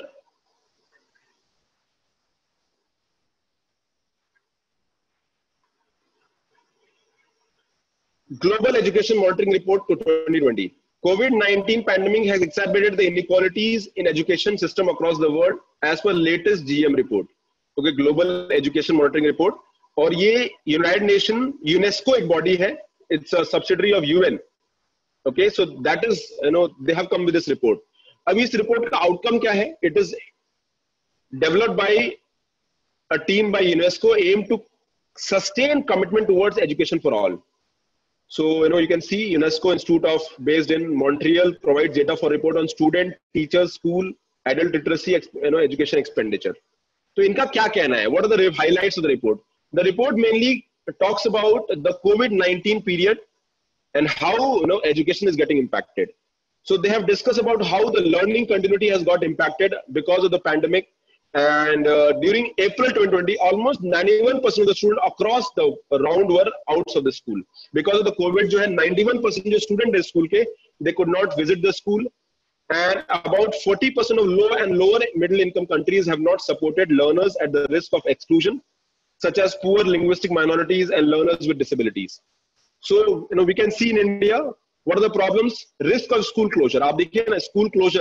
Global Education Monitoring Report to twenty twenty. COVID nineteen pandemic has exacerbated the inequalities in education system across the world as per latest G M report. Okay, Global Education Monitoring Report. और ये United Nation UNESCO एक body है. It's a subsidiary of U N. Okay, so that is you know they have come with this report. अभी इस report का outcome क्या है? It is developed by a team by UNESCO aimed to sustain commitment towards education for all. So, you know, you can see UNESCO Institute of based in Montreal provides data for report on student, teachers, school, adult literacy, you know, education expenditure. So, इनका क्या कहना है? What are the highlights of the report? The report mainly talks about the COVID nineteen period and how you know education is getting impacted. So, they have discussed about how the learning continuity has got impacted because of the pandemic. And uh, during April twenty twenty, almost ninety-one percent of the students across the round were out of the school. Because of the COVID, जो है ninety-one percent जो student है school के, they could not visit the school. And about forty percent of low and lower middle income countries have not supported learners at the risk of exclusion, such as poor linguistic minorities and learners with disabilities. So, you know, we can see in India, what are the problems? Risk of school closure. आप देखिए ना, school closure.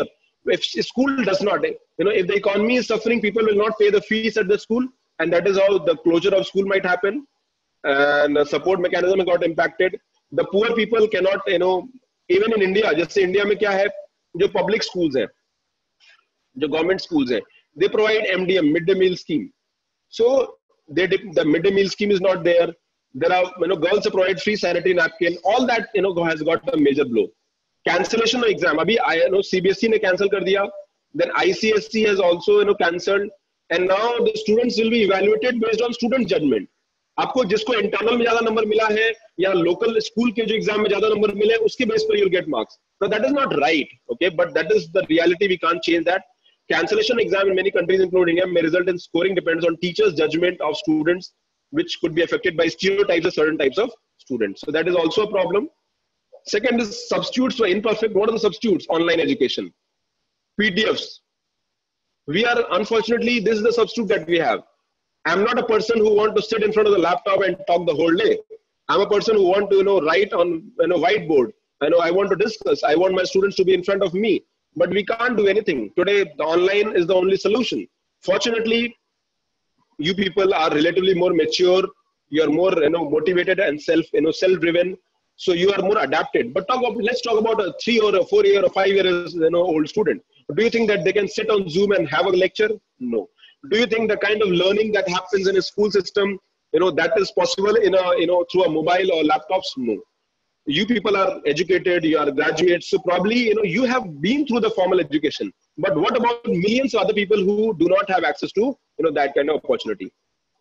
if school does not, you know, if the economy is suffering, people will not pay the fees at the school, and that is how the closure of school might happen, and the support mechanism got impacted. The poor people cannot, you know, even in India, जैसे India में क्या है, जो public schools है, जो government schools है, they provide M D M, midday meal scheme. So they, the midday meal scheme is not there. There are, you know, girls provide free sanitary napkin. All that, you know, has got a major blow. Cancellation of exam. Abhi, I know C B S E ने cancel कर दिया. Then I C S E has also, you know, cancelled. And now the students will be evaluated based on student judgment. आपको जिसको internal में ज्यादा number मिला है या लोकल स्कूल के जो एग्जाम में ज्यादा नंबर मिले, उसके बेस पर you'll get marks. So that is not right, okay? But that is the reality. We can't change that. Cancellation exam in many countries, including India, may result in scoring depends on teachers' judgment of students, which could be affected by stereotypes of certain types of students. So that is also a problem. Second is substitutes were imperfect. What are the substitutes? Online education, P D Fs. We are, unfortunately, this is the substitute that we have. I'm not a person who want to sit in front of the laptop and talk the whole day. I'm a person who want to, you know, write on, you know, whiteboard. I know I want to discuss. I want my students to be in front of me. But we can't do anything. Today, the online is the only solution. Fortunately, you people are relatively more mature. You are more, you know, motivated and self, you know, self-driven. So you are more adapted. But talk about, let's talk about a three or a four year or five years, you know, old student. Do you think that they can sit on Zoom and have a lecture? No. Do you think the kind of learning that happens in a school system, you know, that is possible in a, you know, through a mobile or laptops? No. You people are educated, you are graduates, so probably, you know, you have been through the formal education. But what about millions of other people who do not have access to, you know, that kind of opportunity?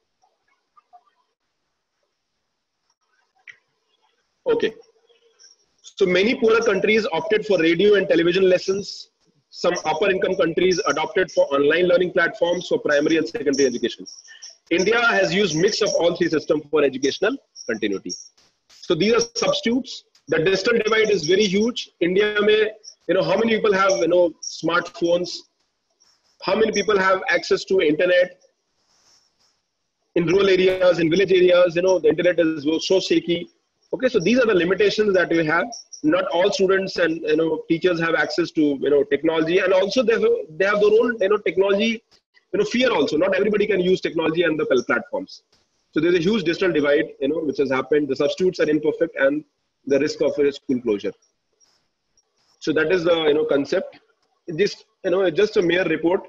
Okay. So many poorer countries opted for radio and television lessons. Some upper income countries adopted for online learning platforms for primary and secondary education. India has used mix of all three systems for educational continuity. So these are substitutes. The digital divide is very huge. India mein, you know, how many people have, you know, smartphones? How many people have access to internet? In rural areas, in village areas, you know, the internet is so shaky. Okay, so these are the limitations that we have. Not all students and, you know, teachers have access to, you know, technology, and also they have, they have their own, you know, technology, you know, fear also. Not everybody can use technology and the platforms. So there's a huge digital divide, you know, which has happened. The substitutes are imperfect and the risk of a school closure. So that is the, you know, concept. This, you know, just a mere report.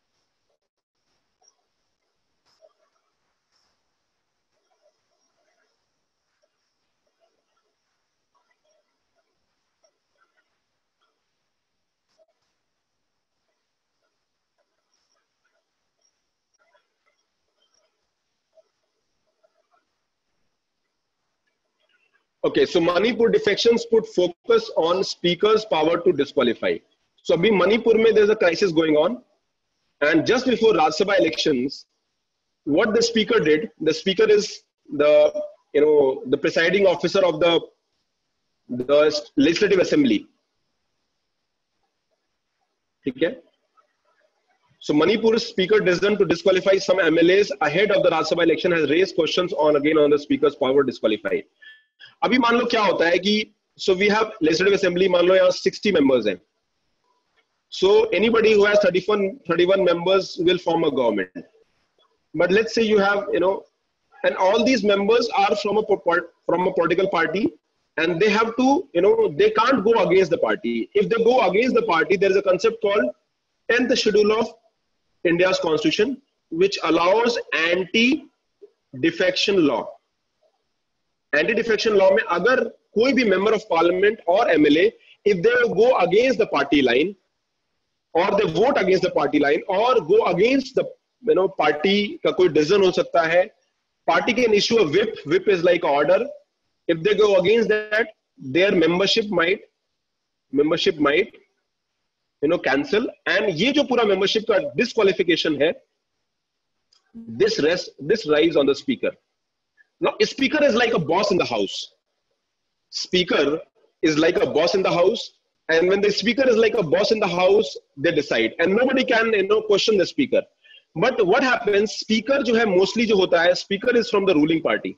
Okay, so Manipur defections put focus on speaker's power to disqualify. So abhi Manipur mein there's a crisis going on, and just before Rajya Sabha elections, what the speaker did, the speaker is the, you know, the presiding officer of the, the legislative assembly. Okay? So Manipur's speaker decision to disqualify some M L As ahead of the Rajya Sabha election has raised questions on again on the speaker's power to disqualify. अभी मान लो क्या होता है कि so we have legislative assembly, मान लो यहाँ sixty members हैं. So anybody who has thirty-one, thirty-one members will form a government. But let's say you have, you know, and all these members are from a from a political party, and they have to, you know, they can't go against the party. If they go against the party, there is a concept called tenth schedule of India's constitution, which allows anti-defection law. Anti-defection law में अगर कोई भी member of parliament or M L A, if they go against the party line, or they vote against the party line, or go against the, you know, party का कोई decision हो सकता है, party can issue a whip. Whip is like order. If they go against that, their membership might membership might you know cancel. And ये जो पूरा membership का disqualification है, this rest this rise on the speaker. Now, a speaker is like a boss in the house. Speaker is like a boss in the house, and when the speaker is like a boss in the house, they decide, and nobody can, you know, question the speaker. But what happens? Speaker जो है mostly जो होता है, speaker is from the ruling party.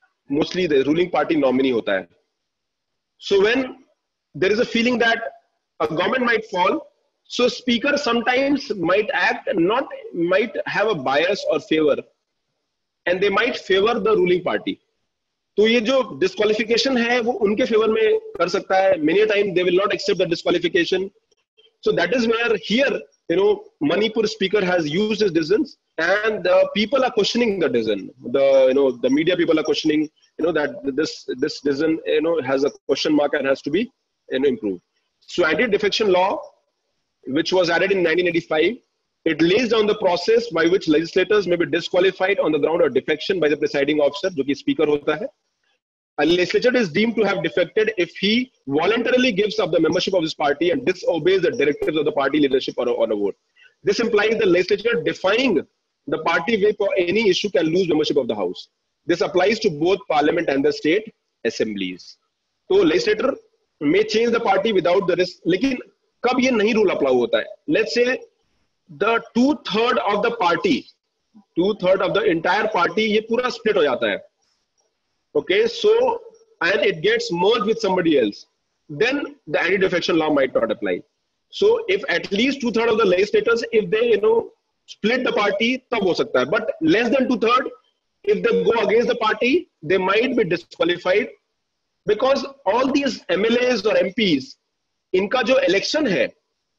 Mostly the ruling party nominee होता है. So when there is a feeling that a government might fall. So speaker sometimes might act not, might have a bias or favor, and they might favor the ruling party. तो ये जो disqualification है वो उनके favor में कर सकता है. Many a time they will not accept the disqualification. So that is where here, you know, Manipur speaker has used his decisions, and uh, people are questioning the decision. The, you know, the media people are questioning, you know, that this this decision, you know, has a question mark and has to be, you know, improved. So anti-defection law, which was added in nineteen eighty-five, it lays down the process by which legislators may be disqualified on the ground of defection by the presiding officer, जो कि speaker होता है. A legislator is deemed to have defected if he voluntarily gives up the membership of his party and disobeys the directives of the party leadership on a, on a vote. This implies the legislature defying the party whip for any issue can lose membership of the house. This applies to both parliament and the state assemblies. So legislator may change the party without the risk. लेकिन कब ये नहीं rule apply होता है? Let's say the two third of the party, two third of the entire party ये पूरा split हो जाता है. Okay, so, and it gets merged with somebody else, then the anti-defection law might not apply. So if at least two thirds of the legislators, if they, you know, split the party, तब हो सकता है. But less than two thirds, if they go against the party, they might be disqualified, because all these M L As or M Ps, इनका जो election है,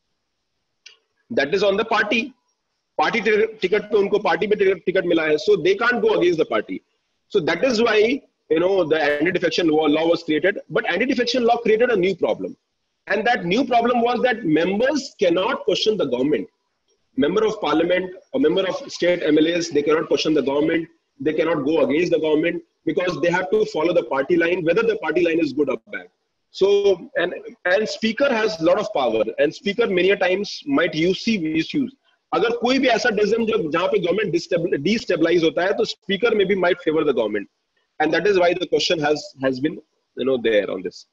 that is on the party. Party ticket पे उनको party पे ticket मिला है, so they can't go against the party. So that is why, you know, the anti-defection law, law was created. But anti-defection law created a new problem. And that new problem was that members cannot question the government. Member of parliament or member of state M L As, they cannot question the government. They cannot go against the government because they have to follow the party line, whether the party line is good or bad. So, and, and speaker has a lot of power, and speaker many a times might use misuse. अगर कोई भी ऐसा decision जो जहाँ पे government destabilize होता है, तो speaker maybe might favor the government. And that is why the question has has been, you know, there on this.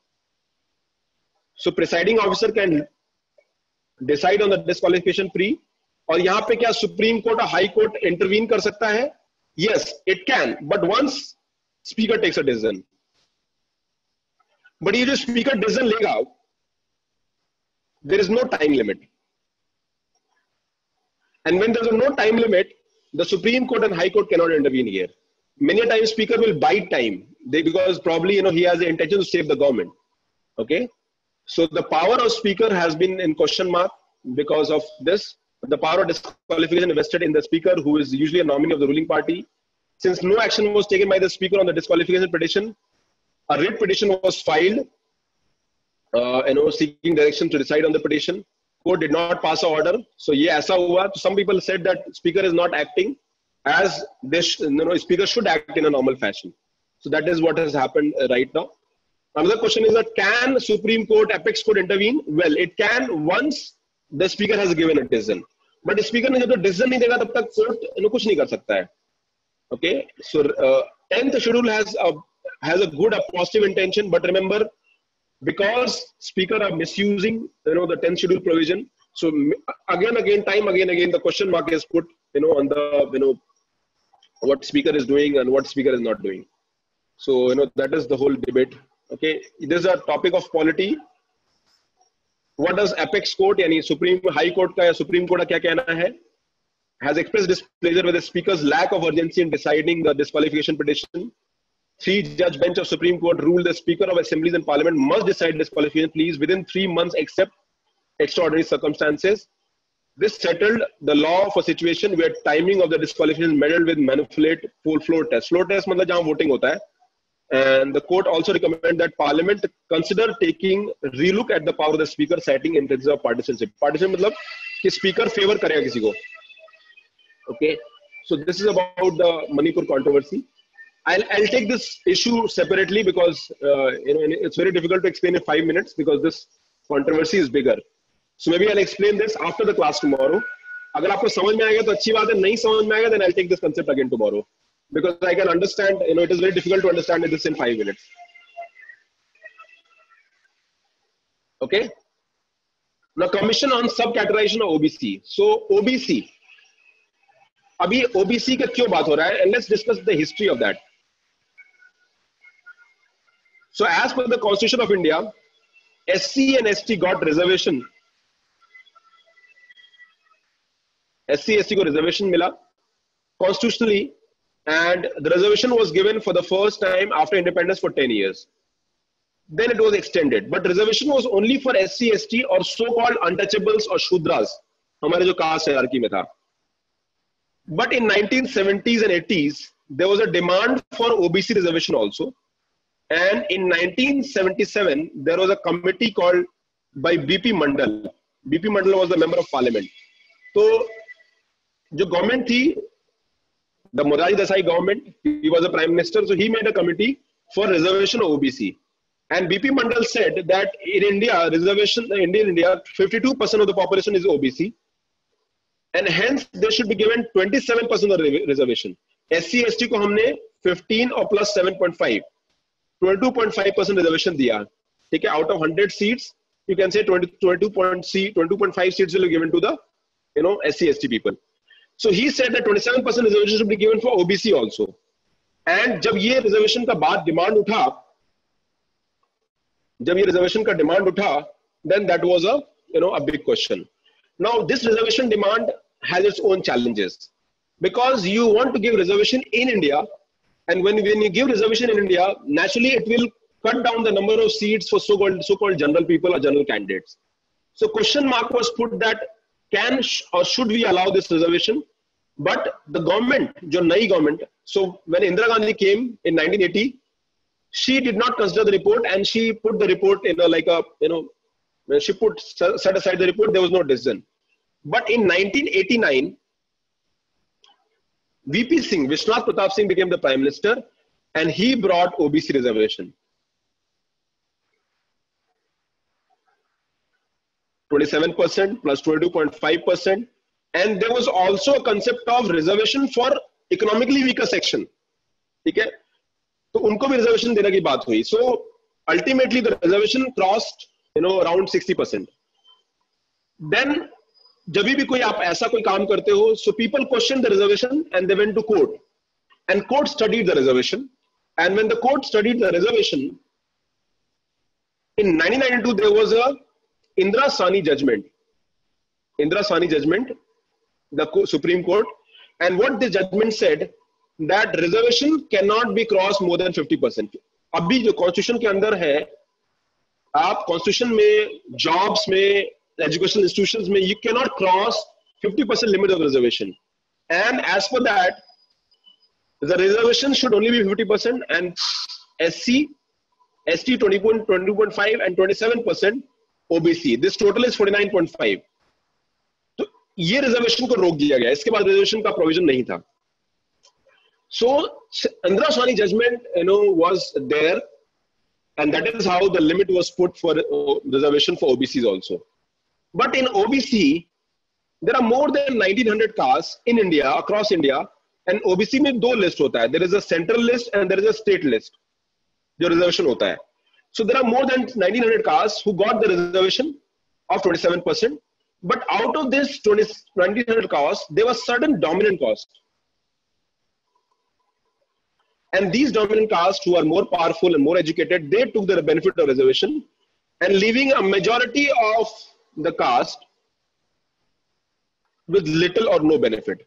So presiding officer can decide on the disqualification free. और यहाँ पे क्या Supreme Court or High Court intervene कर सकता है? Yes, it can. But once speaker takes a decision. But ये जो speaker decision लेगा, there is no time limit. And when there is no time limit, the Supreme Court and High Court cannot intervene here. Many times speaker will bide time they, because probably, you know, he has the intention to save the government. Okay. So the power of speaker has been in question mark because of this. The power of disqualification vested in the speaker, who is usually a nominee of the ruling party. Since no action was taken by the speaker on the disqualification petition, a writ petition was filed, uh, you know, seeking direction to decide on the petition. Court did not pass an order. So yeah, aisa hua. Some people said that speaker is not acting as this, you know, speaker should act in a normal fashion. So that is what has happened right now. Another question is that can Supreme Court, Apex Court intervene? Well, it can once the speaker has given a decision. But if speaker ने जब तक decision नहीं देगा तब तक court इन्हें कुछ नहीं कर सकता है. Okay, so uh, tenth schedule has a has a good, a positive intention, but remember, because speaker are misusing, you know, the tenth schedule provision. So again, again, time again, again, the question mark is put, you know, on the, you know, what speaker is doing and what speaker is not doing. So, you know, that is the whole debate. Okay, this is a topic of polity. What does Apex Court, yani Supreme High Court का या Supreme Court का क्या कहना है? Has expressed displeasure with the speaker's lack of urgency in deciding the disqualification petition. Three-judge bench of Supreme Court ruled the Speaker of Assemblies and Parliament must decide disqualification pleas within three months except extraordinary circumstances. This settled the law for situation where timing of the disqualification meddled with manipulate full floor test. Floor test मतलब जहाँ voting होता है. And the court also recommended that Parliament consider taking relook at the power of the Speaker, citing instances of partisanship. Partisan मतलब कि Speaker favor करेगा किसी को. Okay. So this is about the Manipur controversy. I'll, I'll take this issue separately because uh, you know, it's very difficult to explain in five minutes because this controversy is bigger. So maybe I'll explain this after the class tomorrow. अगर आपको समझ में आएगा तो अच्छी बात है, नहीं समझ में आएगा then I'll take this concept again tomorrow because I can understand, you know, it is very difficult to understand this in five minutes. Okay. Now, Commission on Subcategorization of O B C. So O B C. अभी O B C का क्यों बात हो रहा है? And let's discuss the history of that. So as per the Constitution of India, S C and S T got reservation. S C S T को reservation मिला constitutionally, and the reservation was given for the first time after independence for ten years. Then it was extended, but reservation was only for S C S T or so-called untouchables or shudras, हमारे जो caste hierarchy में था. But in nineteen seventies and eighties, there was a demand for O B C reservation also. And in nineteen seventy-seven, there was a committee called by B P Mandal. B P Mandal was the member of parliament. So, the government थी, the Morarji Desai government, he was the prime minister, so he made a committee for reservation of O B C. And B P Mandal said that in India, reservation, in India, fifty-two percent of the population is O B C. And hence, they should be given twenty-seven percent of the reservation. S C S T को हमने fifteen or plus seven point five. twenty-two point five percent reservation दिया, ठीक है? Out of one hundred seats, you can say twenty, twenty-two point five seats will be given to the, you know, S C S T people. So he said that twenty-seven percent reservation should be given for O B C also. And जब ये reservation का बाद demand उठा, जब ये reservation का demand उठा, then that was a, you know, a big question. Now this reservation demand has its own challenges, because you want to give reservation in India. And when, when you give reservation in India, naturally it will cut down the number of seats for so-called so-called general people or general candidates. So question mark was put that can or should we allow this reservation? But the government, the new government, so when Indira Gandhi came in nineteen eighty, she did not consider the report, and she put the report in a, like a, you know, when she put set aside the report, there was no decision. But in nineteen eighty-nine, V P Singh, Vishwanath Pratap Singh became the Prime Minister, and he brought O B C reservation. twenty-seven percent plus twenty-two point five percent. And there was also a concept of reservation for economically weaker section. ठीक है? तो उनको भी reservation देने की बात हुई. So ultimately the reservation crossed, you know, around sixty percent. Then जब भी कोई आप ऐसा कोई काम करते हो, so people questioned the reservation and they went to court, and court studied the reservation. And when the court studied the reservation, in nineteen ninety-two there was a Indira Sawhney judgment. Indira Sawhney judgment, the Supreme Court, and what the judgment said that reservation cannot be crossed more than fifty percent. अभी जो constitution के अंदर है, आप constitution में, jobs में, educational institutions में, you cannot cross fifty percent limit of reservation. And as for that, the reservation should only be fifty percent, and S C, S T twenty point five and twenty-seven percent O B C. This total is forty-nine point five. तो ये reservation को रोक दिया गया. इसके बाद reservation का provision नहीं था. So Indira Sawhney judgment, you know, was there, and that is how the limit was put for uh, reservation for O B Cs also. But in O B C, there are more than nineteen hundred castes in India, across India, and O B C में दो list होता है. There is a central list and there is a state list. जो reservation होता है. So there are more than nineteen hundred castes who got the reservation of twenty-seven percent. But out of this nineteen hundred castes, there was certain dominant castes. And these dominant castes who are more powerful and more educated, they took the benefit of reservation, and leaving a majority of the caste with little or no benefit.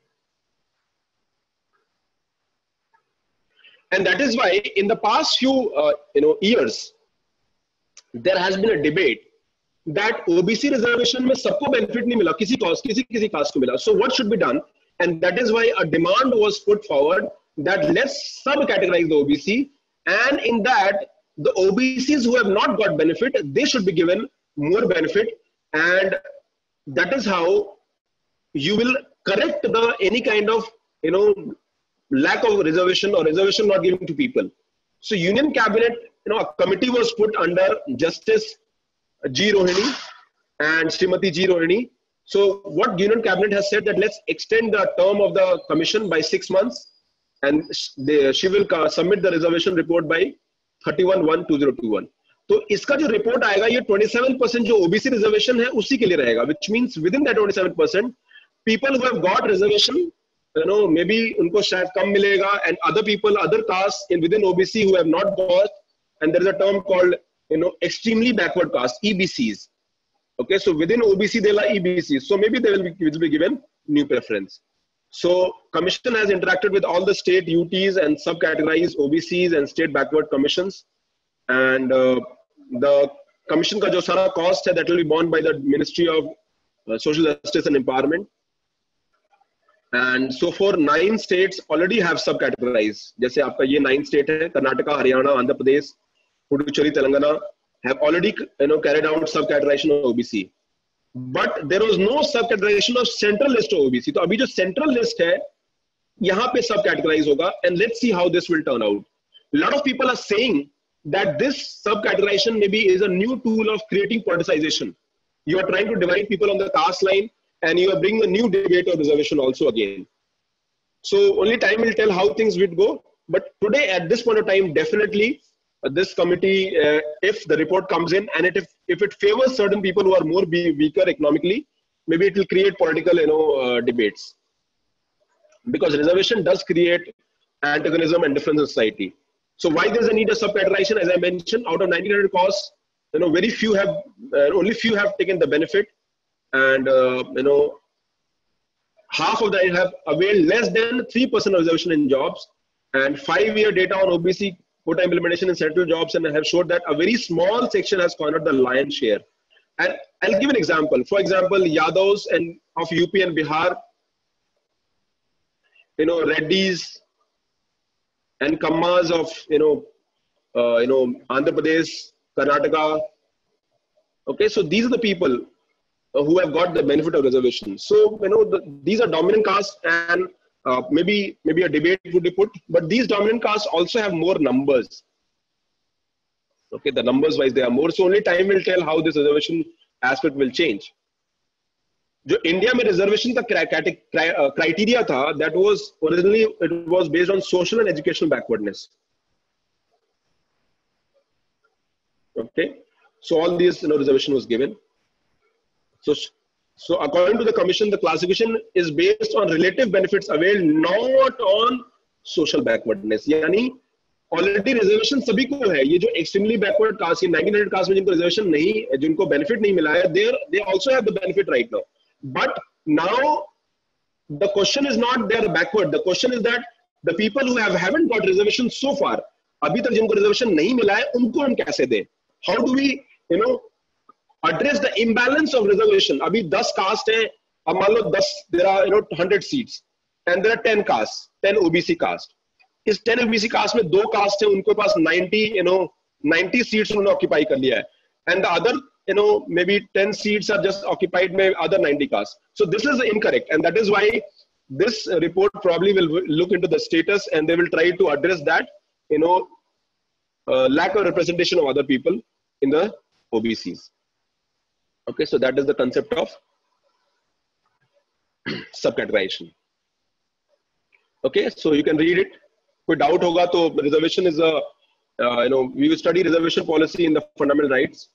And that is why in the past few uh, you know, years, there has been a debate that O B C reservation में सबको benefit नहीं मिला, किसी caste, किसी किसी caste को मिला. So what should be done? And that is why a demand was put forward that let's sub-categorize the O B C, and in that the O B Cs who have not got benefit, they should be given more benefit, and that is how you will correct the any kind of, you know, lack of reservation or reservation not given to people. So Union Cabinet, you know, a committee was put under Justice G. Rohini and Srimati G. Rohini. So what Union Cabinet has said that let's extend the term of the commission by six months, and they, she will submit the reservation report by thirty-one one twenty twenty-one. तो इसका जो report आएगा ये twenty-seven percent जो O B C reservation है उसी के लिए रहेगा, which means within that twenty-seven percent people who have got reservation, you know, maybe उनको शायद कम मिलेगा, and other people, other castes in within O B C who have not got, and there is a term called you know, extremely backward caste, E B Cs. Okay, so within O B C there are E B Cs, so maybe they will be, will be given new preference. So commission has interacted with all the state U Ts and subcategorized O B Cs and state backward commissions, and uh, the commission ka jo sara cost hai, that will be borne by the Ministry of uh, Social Justice and Empowerment. And so for nine states already have subcategorized. जैसे आपका ये nine state है, Karnataka, Haryana, Andhra Pradesh, Puducherry, Telangana have already, you know, carried out subcategorization of O B C. But there was no subcategorization of central list of O B C. तो अभी जो central list है, यहाँ पे subcategorize होगा, and let's see how this will turn out. A lot of people are saying that this subcategorization maybe is a new tool of creating politicization. You are trying to divide people on the caste line, and you are bringing a new debate of reservation also again. So only time will tell how things would go. But today, at this point of time, definitely uh, this committee, uh, if the report comes in and it, if, if it favors certain people who are more be weaker economically, maybe it will create political, you know, uh, debates. Because reservation does create antagonism and difference in society. So why there's a need of subcategorization? As I mentioned, out of nineteen hundred costs, you know, very few have, uh, only few have taken the benefit. And, uh, you know, half of them have availed less than three percent of reservation in jobs, and five-year data on O B C quota implementation in central jobs and have showed that a very small section has cornered the lion's share. And I'll give an example. For example, Yadavs and of U P and Bihar, you know, Reddys and Kammas of, you know, uh, you know, Andhra Pradesh, Karnataka. Okay, so these are the people who have got the benefit of reservation. So, you know, the, these are dominant castes, and uh, maybe maybe a debate would be put, but these dominant castes also have more numbers. Okay, the numbers wise they are more, so only time will tell how this reservation aspect will change. जो India में reservation का criteria था, that was originally it was based on social and educational backwardness. Okay, so all these, you know, reservation was given. So, so according to the commission, the classification is based on relative benefits availed, not on social backwardness. यानी already reservation सभी को है. ये जो extremely backward caste, ये nineteen hundred caste में जिनको reservation नहीं, जिनको benefit नहीं मिला है, they they also have the benefit right now. But now the question is not they're backward. The question is that the people who have haven't got reservation so far, अभी तक जिनको reservation नहीं मिला है, उनको हम कैसे दें? How do we, you know, address the imbalance of reservation? अभी ten caste है, अब मान लो ten, there are, you know, one hundred seats, and there are ten castes, ten O B C caste. इस ten O B C caste में दो caste है, उनके पास ninety, you know, ninety seats उन्होंने occupy कर लिया है, and the other, you know, maybe ten seats are just occupied by other ninety castes. So this is incorrect, and that is why this report probably will look into the status, and they will try to address that, you know, uh, lack of representation of other people in the O B Cs. Okay, so that is the concept of subcategorization. Okay, so you can read it. If doubt hoga, to reservation is a, uh, you know, we will study reservation policy in the fundamental rights.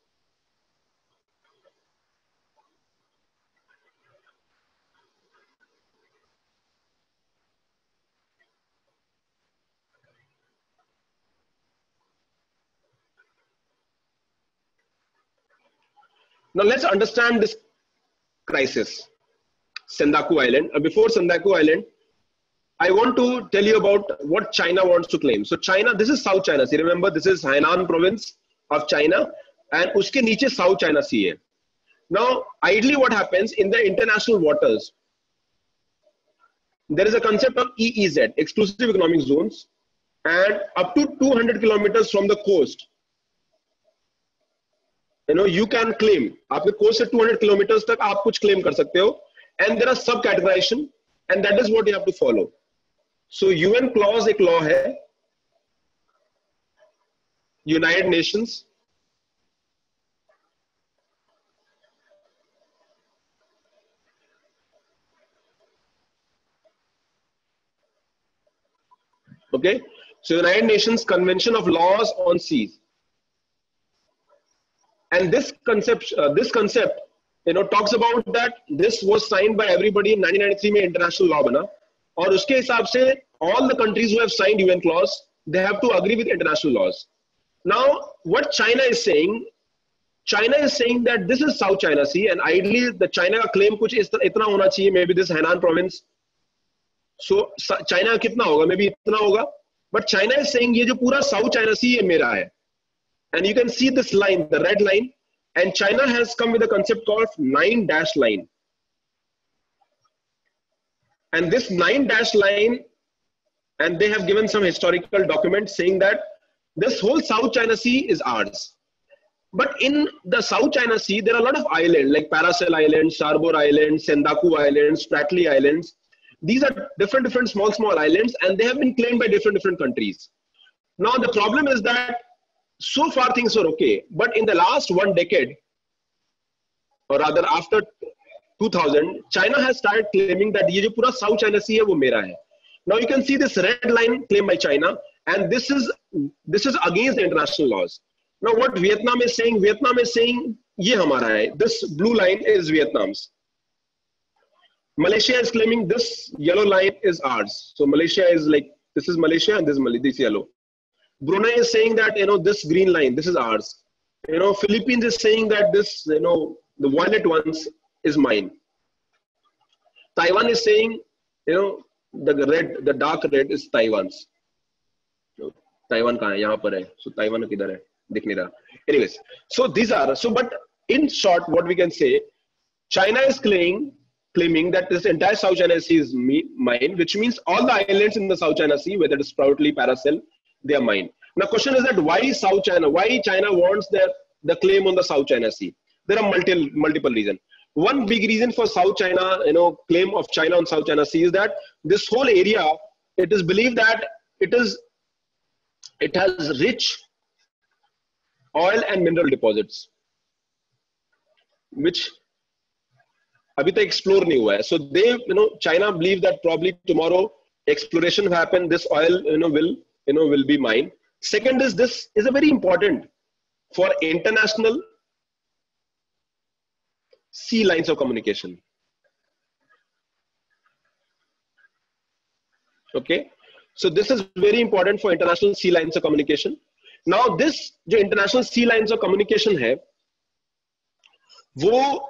Now let's understand this crisis, Sendaku Island. Uh, before Sendaku Island, I want to tell you about what China wants to claim. So China, this is South China Sea. Remember, this is Hainan province of China, and uske niche South China Sea hai. Now, ideally what happens in the international waters, there is a concept of E E Z, exclusive economic zones, and up to two hundred kilometers from the coast, you know, you can claim. आपके coast से two hundred kilometers तक आप कुछ claim कर सकते हो, and there are subcategorization, and that is what you have to follow. So U N clause एक law है, United Nations, okay. So United Nations Convention of Laws on Seas. And this concept, uh, this concept, you know, talks about that this was signed by everybody in nineteen ninety-three में international law बना, और उसके हिसाब से all the countries who have signed U N clause, they have to agree with international laws. Now, what China is saying, China is saying that this is South China Sea, and ideally the China ka claim kuch is itna hona chahiye, maybe this Henan province. So China kitna hoga, maybe itna hoga. But China is saying ye jo pura South China Sea ye mera hai. And you can see this line, the red line, and China has come with a concept called nine dash line. And this nine dash line, and they have given some historical documents saying that this whole South China Sea is ours. But in the South China Sea, there are a lot of islands like Paracel Islands, Scarborough Islands, Sendaku Islands, Spratly Islands. These are different, different small, small islands, and they have been claimed by different, different countries. Now, the problem is that so far things were okay. But in the last one decade, or rather after two thousand, China has started claiming that ye jo pura South China Sea hai, wo mera hai. Now, you can see this red line claimed by China, and this is, this is against the international laws. Now, what Vietnam is saying, Vietnam is saying, ye hamara hai. This blue line is Vietnam's. Malaysia is claiming this yellow line is ours. So Malaysia is like, this is Malaysia and this is this yellow. Brunei is saying that, you know, this green line, this is ours. You know, Philippines is saying that this, you know, the violet ones is mine. Taiwan is saying, you know, the red, the dark red is Taiwan's. So, Taiwan kahan hai? Yahan par hai. So Taiwan kidhar hai? Dikh nahi raha. Anyways, so these are, so but in short, what we can say, China is claiming, claiming that this entire South China Sea is me, mine, which means all the islands in the South China Sea, whether it is Spratly, Paracel, they are mine. Now, question is that why South China? Why China wants their the claim on the South China Sea? There are multiple multiple reasons. One big reason for South China, you know, claim of China on South China Sea is that this whole area, it is believed that it is, it has rich oil and mineral deposits, which abhi tak explore nahi hua hai. So they, you know, China believe that probably tomorrow exploration will happen. This oil, you know, will, you know, will be mine. Second is this is a very important for international sea lines of communication. Okay, so this is very important for international sea lines of communication. Now this जो international sea lines of communication है, वो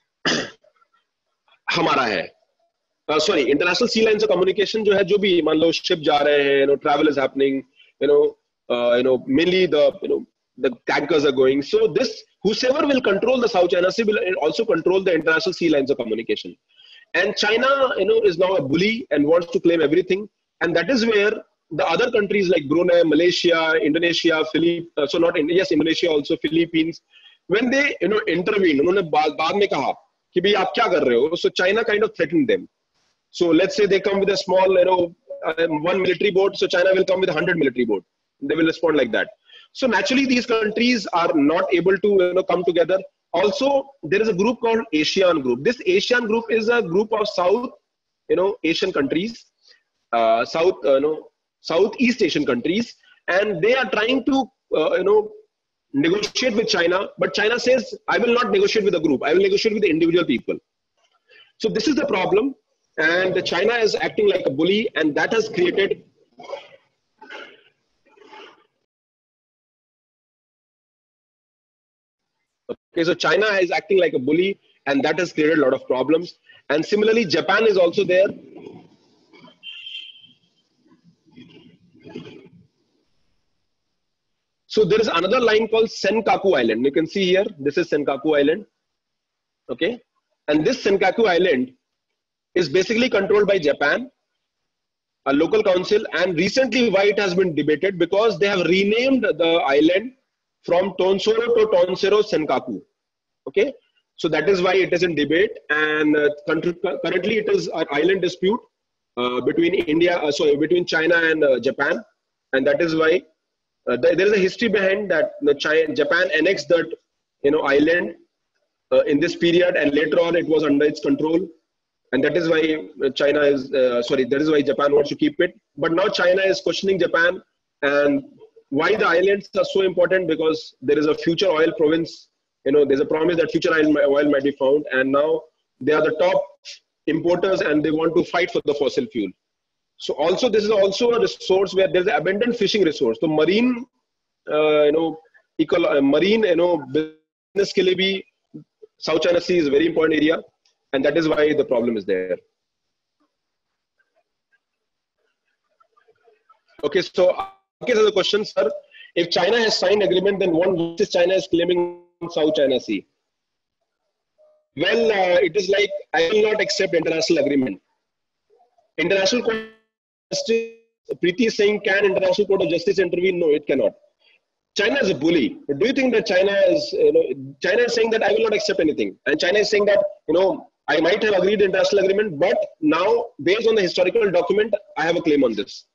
हमारा है. Uh, sorry, international sea lines of communication जो है, जो भी मान लो ship जा रहे हैं, you know, travel is happening, you know, uh, you know, mainly the, you know, the tankers are going. So this, whosoever will control the South China Sea will also control the international sea lines of communication. And China, you know, is now a bully and wants to claim everything. And that is where the other countries like Brunei, Malaysia, Indonesia, Philippines, uh, so not in, yes, Indonesia also, Philippines, when they, you know, intervene, उन्होंने बाद में कहा कि भाई आप क्या कर रहे हो? So China kind of threatened them. So let's say they come with a small, you know, uh, one military boat. So China will come with a hundred military boat. They will respond like that. So naturally, these countries are not able to, you know, come together. Also, there is a group called ASEAN Group. This ASEAN Group is a group of South, you know, Asian countries, uh, South, uh, you know, Southeast Asian countries, and they are trying to, uh, you know, negotiate with China. But China says, I will not negotiate with a group. I will negotiate with the individual people. So this is the problem. And China is acting like a bully, and that has created okay, so China is acting like a bully, and that has created a lot of problems. And similarly, Japan is also there. So there is another line called Senkaku Island. You can see here, this is Senkaku Island. Okay, and this Senkaku Island is basically controlled by Japan, a local council, and recently why it has been debated because they have renamed the island from Tonsoro to Tonsero Senkaku. Okay, so that is why it is in debate, and uh, currently it is an island dispute uh, between India, uh, sorry, between China and uh, Japan, and that is why uh, th there is a history behind that. The China, Japan annexed that, you know, island uh, in this period, and later on it was under its control. And that is why China is, uh, sorry, that is why Japan wants to keep it. But now China is questioning Japan, and why the islands are so important, because there is a future oil province, you know, there's a promise that future oil, oil might be found. And now they are the top importers, and they want to fight for the fossil fuel. So also, this is also a resource where there's an abundant fishing resource. So marine uh, you know eco- uh, marine you know business के लिए भी South China Sea is a very important area, and that is why the problem is there. Okay, so okay, so the question, sir, if China has signed agreement, then what is China is claiming on South China Sea? Well, uh, it is like, I will not accept international agreement. International Court of Justice, Preeti is saying, can International Court of Justice intervene? No, it cannot. China is a bully. Do you think that China is, you know, China is saying that I will not accept anything, and China is saying that, you know, I might have agreed the international agreement, but now based on the historical document, I have a claim on this.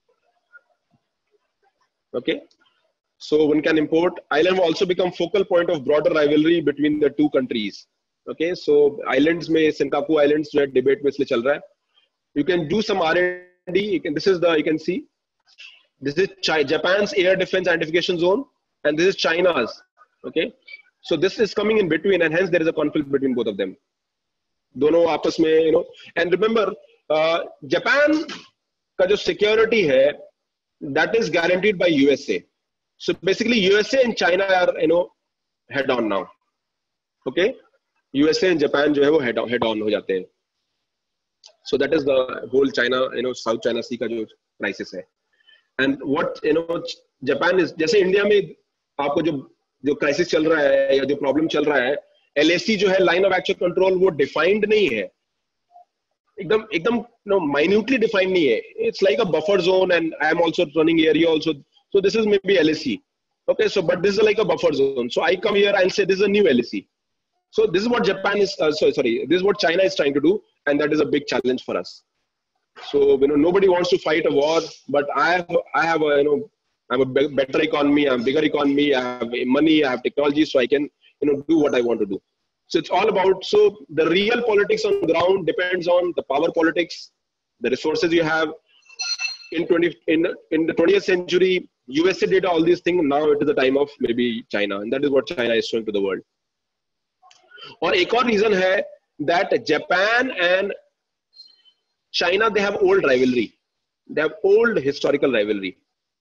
Okay, so one can import. Island will also become focal point of broader rivalry between the two countries. Okay, so islands में Senkaku Islands जो है debate में इसलिए चल रहा है. You can do some R and D. You can, this is the, you can see, this is China, Japan's air defense identification zone, and this is China's. Okay, so this is coming in between, and hence there is a conflict between both of them. दोनों आपस में, you know, and remember, uh, Japan का जो security है, that is guaranteed by U S A. So basically, U S A and China are, you know, head on now. Okay, U S A and Japan जो है वो head on, head on हो जाते हैं. So that is the whole China, you know, South China Sea का जो crisis है. And what, you know, Japan is, जैसे इंडिया में आपको जो जो crisis चल रहा है या जो problem चल रहा है, L A C जो है line of actual control वो defined नहीं है. एकदम एकदम you know, minutely defined नहीं है. It's like a buffer zone, and I am also running area also. So this is maybe L A C. Okay, so but this is like a buffer zone. So I come here and say this is a new L A C. So this is what Japan is. Uh, sorry, sorry. This is what China is trying to do, and that is a big challenge for us. So you know nobody wants to fight a war, but I have I have a you know I have a better economy, I have bigger economy, I have money, I have technology, so I can you know do what I want to do. So it's all about, so the real politics on the ground depends on the power politics, the resources you have. In twenty in in the twentieth century, U S A did all these things. Now it is the time of maybe China, and that is what China is showing to the world. और एक और reason है that Japan and China, they have old rivalry. They have old historical rivalry.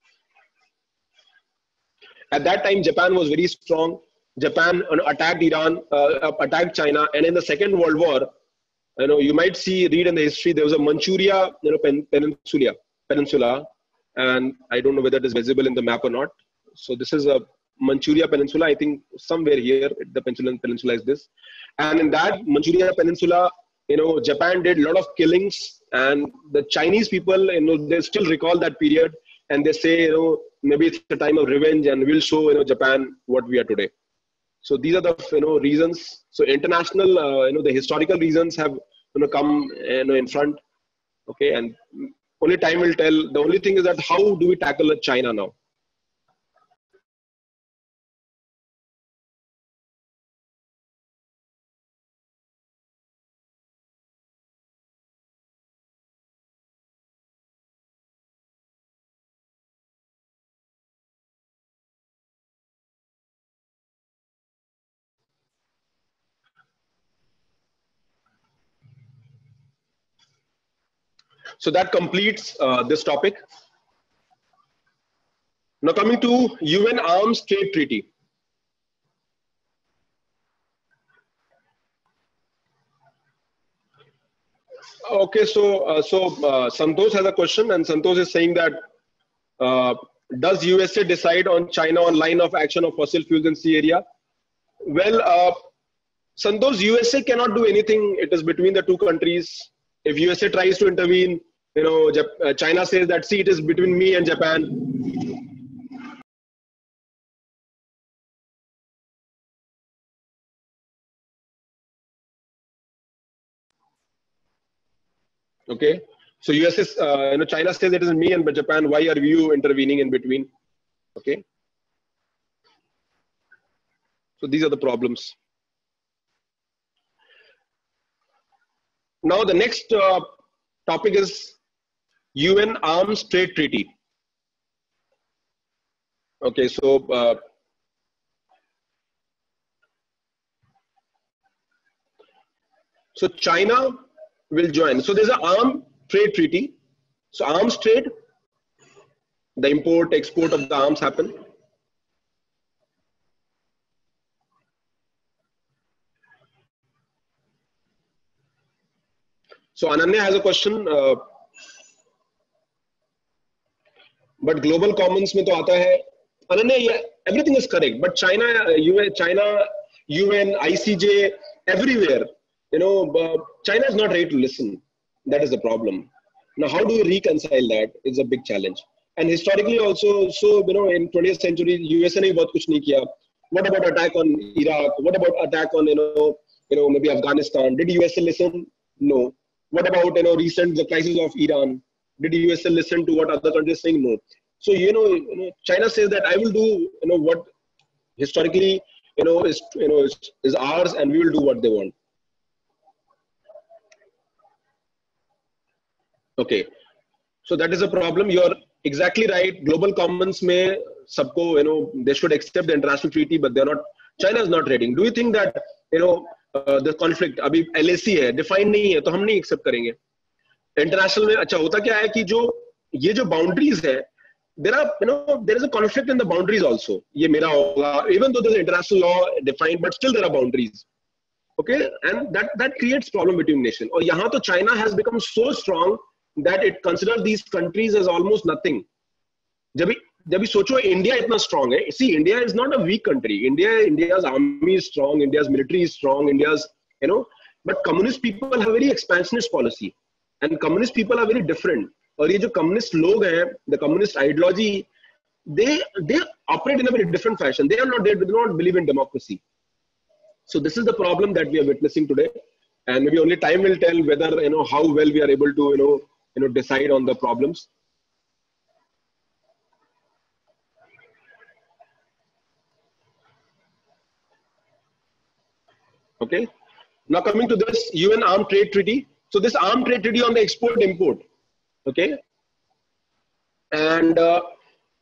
At that time, Japan was very strong. Japan attacked Iran, uh, attacked China, and in the Second World War, you know, you might see, read in the history, there was a Manchuria, you know, pen, peninsula, peninsula, and I don't know whether it is visible in the map or not. So this is a Manchuria Peninsula. I think somewhere here, the peninsula, peninsula is this, and in that Manchuria Peninsula, you know, Japan did a lot of killings, and the Chinese people, you know, they still recall that period, and they say, you know, maybe it's a time of revenge, and we'll show, you know, Japan what we are today. So these are the, you know, reasons. So international, uh, you know, the historical reasons have, you know, come, you know, in front. Okay, and only time will tell. The only thing is that how do we tackle China now? So that completes uh, this topic. Now coming to U N Arms Trade Treaty. Okay, so uh, so uh, Santosh has a question, and Santosh is saying that uh, does U S A decide on China on line of action of fossil fuels in sea area? Well, uh, Santosh, U S A cannot do anything. It is between the two countries. If U S A tries to intervene, you know, Jap- uh, China says that, see, it is between me and Japan. Okay, so U S is, uh, you know, China says it is me and Japan. Why are you intervening in between? Okay, so these are the problems. Now the next uh, topic is U N Arms Trade Treaty. Okay, so uh, so China will join. So there's an arms trade treaty. So arms trade, the import, export of the arms happen. So Ananya has a question. Uh, but global commons में तो आता है. Ananya, yeah, everything is correct. But China, U N, China, U N, I C J, everywhere, you know, uh, China is not ready to listen. That is the problem. Now, how do we reconcile that? It's a big challenge. And historically also, so you know, in twentieth century, U S A ने बहुत कुछ नहीं किया. What about attack on Iraq? What about attack on you know, you know, maybe Afghanistan? Did U S A listen? No. What about you know, recent the crisis of Iran? Did U S A listen to what other countries saying? No. So you know, you know, China says that I will do you know what historically you know is you know is, is ours, and we will do what they want. Okay, so that is a problem. You're exactly right. Global commons में सबको you know they should accept the international treaty, but they're not. China is not ready. Do you think that you know uh, the conflict अभी L A C है, defined नहीं है, तो हम नहीं accept करेंगे. International में अच्छा होता क्या है कि जो ये जो boundaries है, there are you know there is a conflict in the boundaries also. ये मेरा होगा, even though there is international law defined, but still there are boundaries. Okay, and that that creates problem between nations. और यहाँ तो China has become so strong that it considers these countries as almost nothing. जब जब सोचो India इतना strong है, see India is not a weak country. India India's army is strong, India's military is strong, India's you know, but communist people have very expansionist policy, and communist people are very different. और ये जो communist लोग हैं, the communist ideology, they they operate in a very different fashion. They are not they do not believe in democracy. So this is the problem that we are witnessing today, and maybe only time will tell whether you know how well we are able to you know you know decide on the problems. Okay, now coming to this U N Armed Trade Treaty. So this Armed Trade Treaty on the export import. Okay, and uh,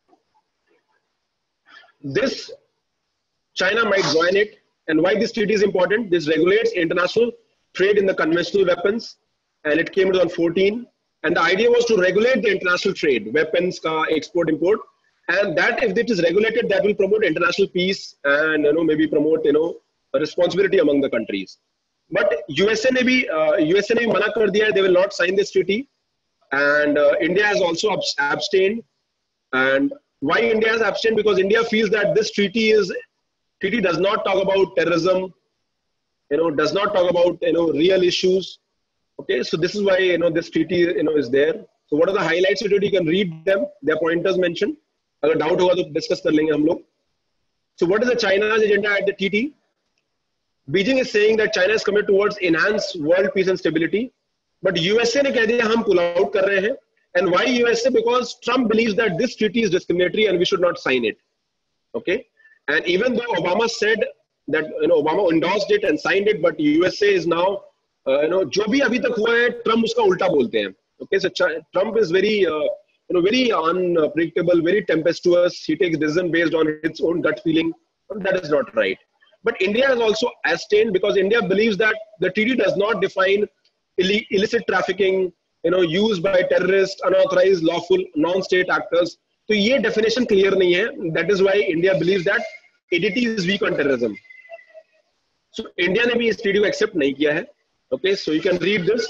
this China might join it. And why this treaty is important? This regulates international trade in the conventional weapons, and it came in twenty fourteen. And the idea was to regulate the international trade, weapons ka export import, and that if it is regulated, that will promote international peace and you know maybe promote you know a responsibility among the countries. But U S A ने भी uh, U S A ने भी मना कर दिया है, they will not sign this treaty, and uh, India has also abstained. And why India has abstained? Because India feels that this treaty is treaty does not talk about terrorism, you know, does not talk about you know real issues. Okay, so this is why you know this treaty you know is there. So what are the highlights of it? You can read them. There are pointers mentioned. अगर doubt होगा तो discuss कर लेंगे हम लोग. So what is the China's agenda at the T T? Beijing is saying that China is committed towards enhanced world peace and stability, but U S A ने कह दिया हम pull out कर रहे हैं. And why U S A? Because Trump believes that this treaty is discriminatory and we should not sign it. Okay. And even though Obama said that you know Obama endorsed it and signed it, but U S A is now uh, you know जो भी अभी तक हुआ है Trump उसका उल्टा बोलते हैं. Okay, so Trump is very uh, you know very unpredictable, very tempestuous. He takes decision based on its own gut feeling. That is not right. But India has also abstained because India believes that the treaty does not define Ill illicit trafficking, you know, used by terrorists, unauthorized, lawful, non-state actors. So ये definition clear नहीं है. That is why India believes that A D T is weak on terrorism. So India ने भी इस treaty को accept नहीं किया है. Okay, so you can read this.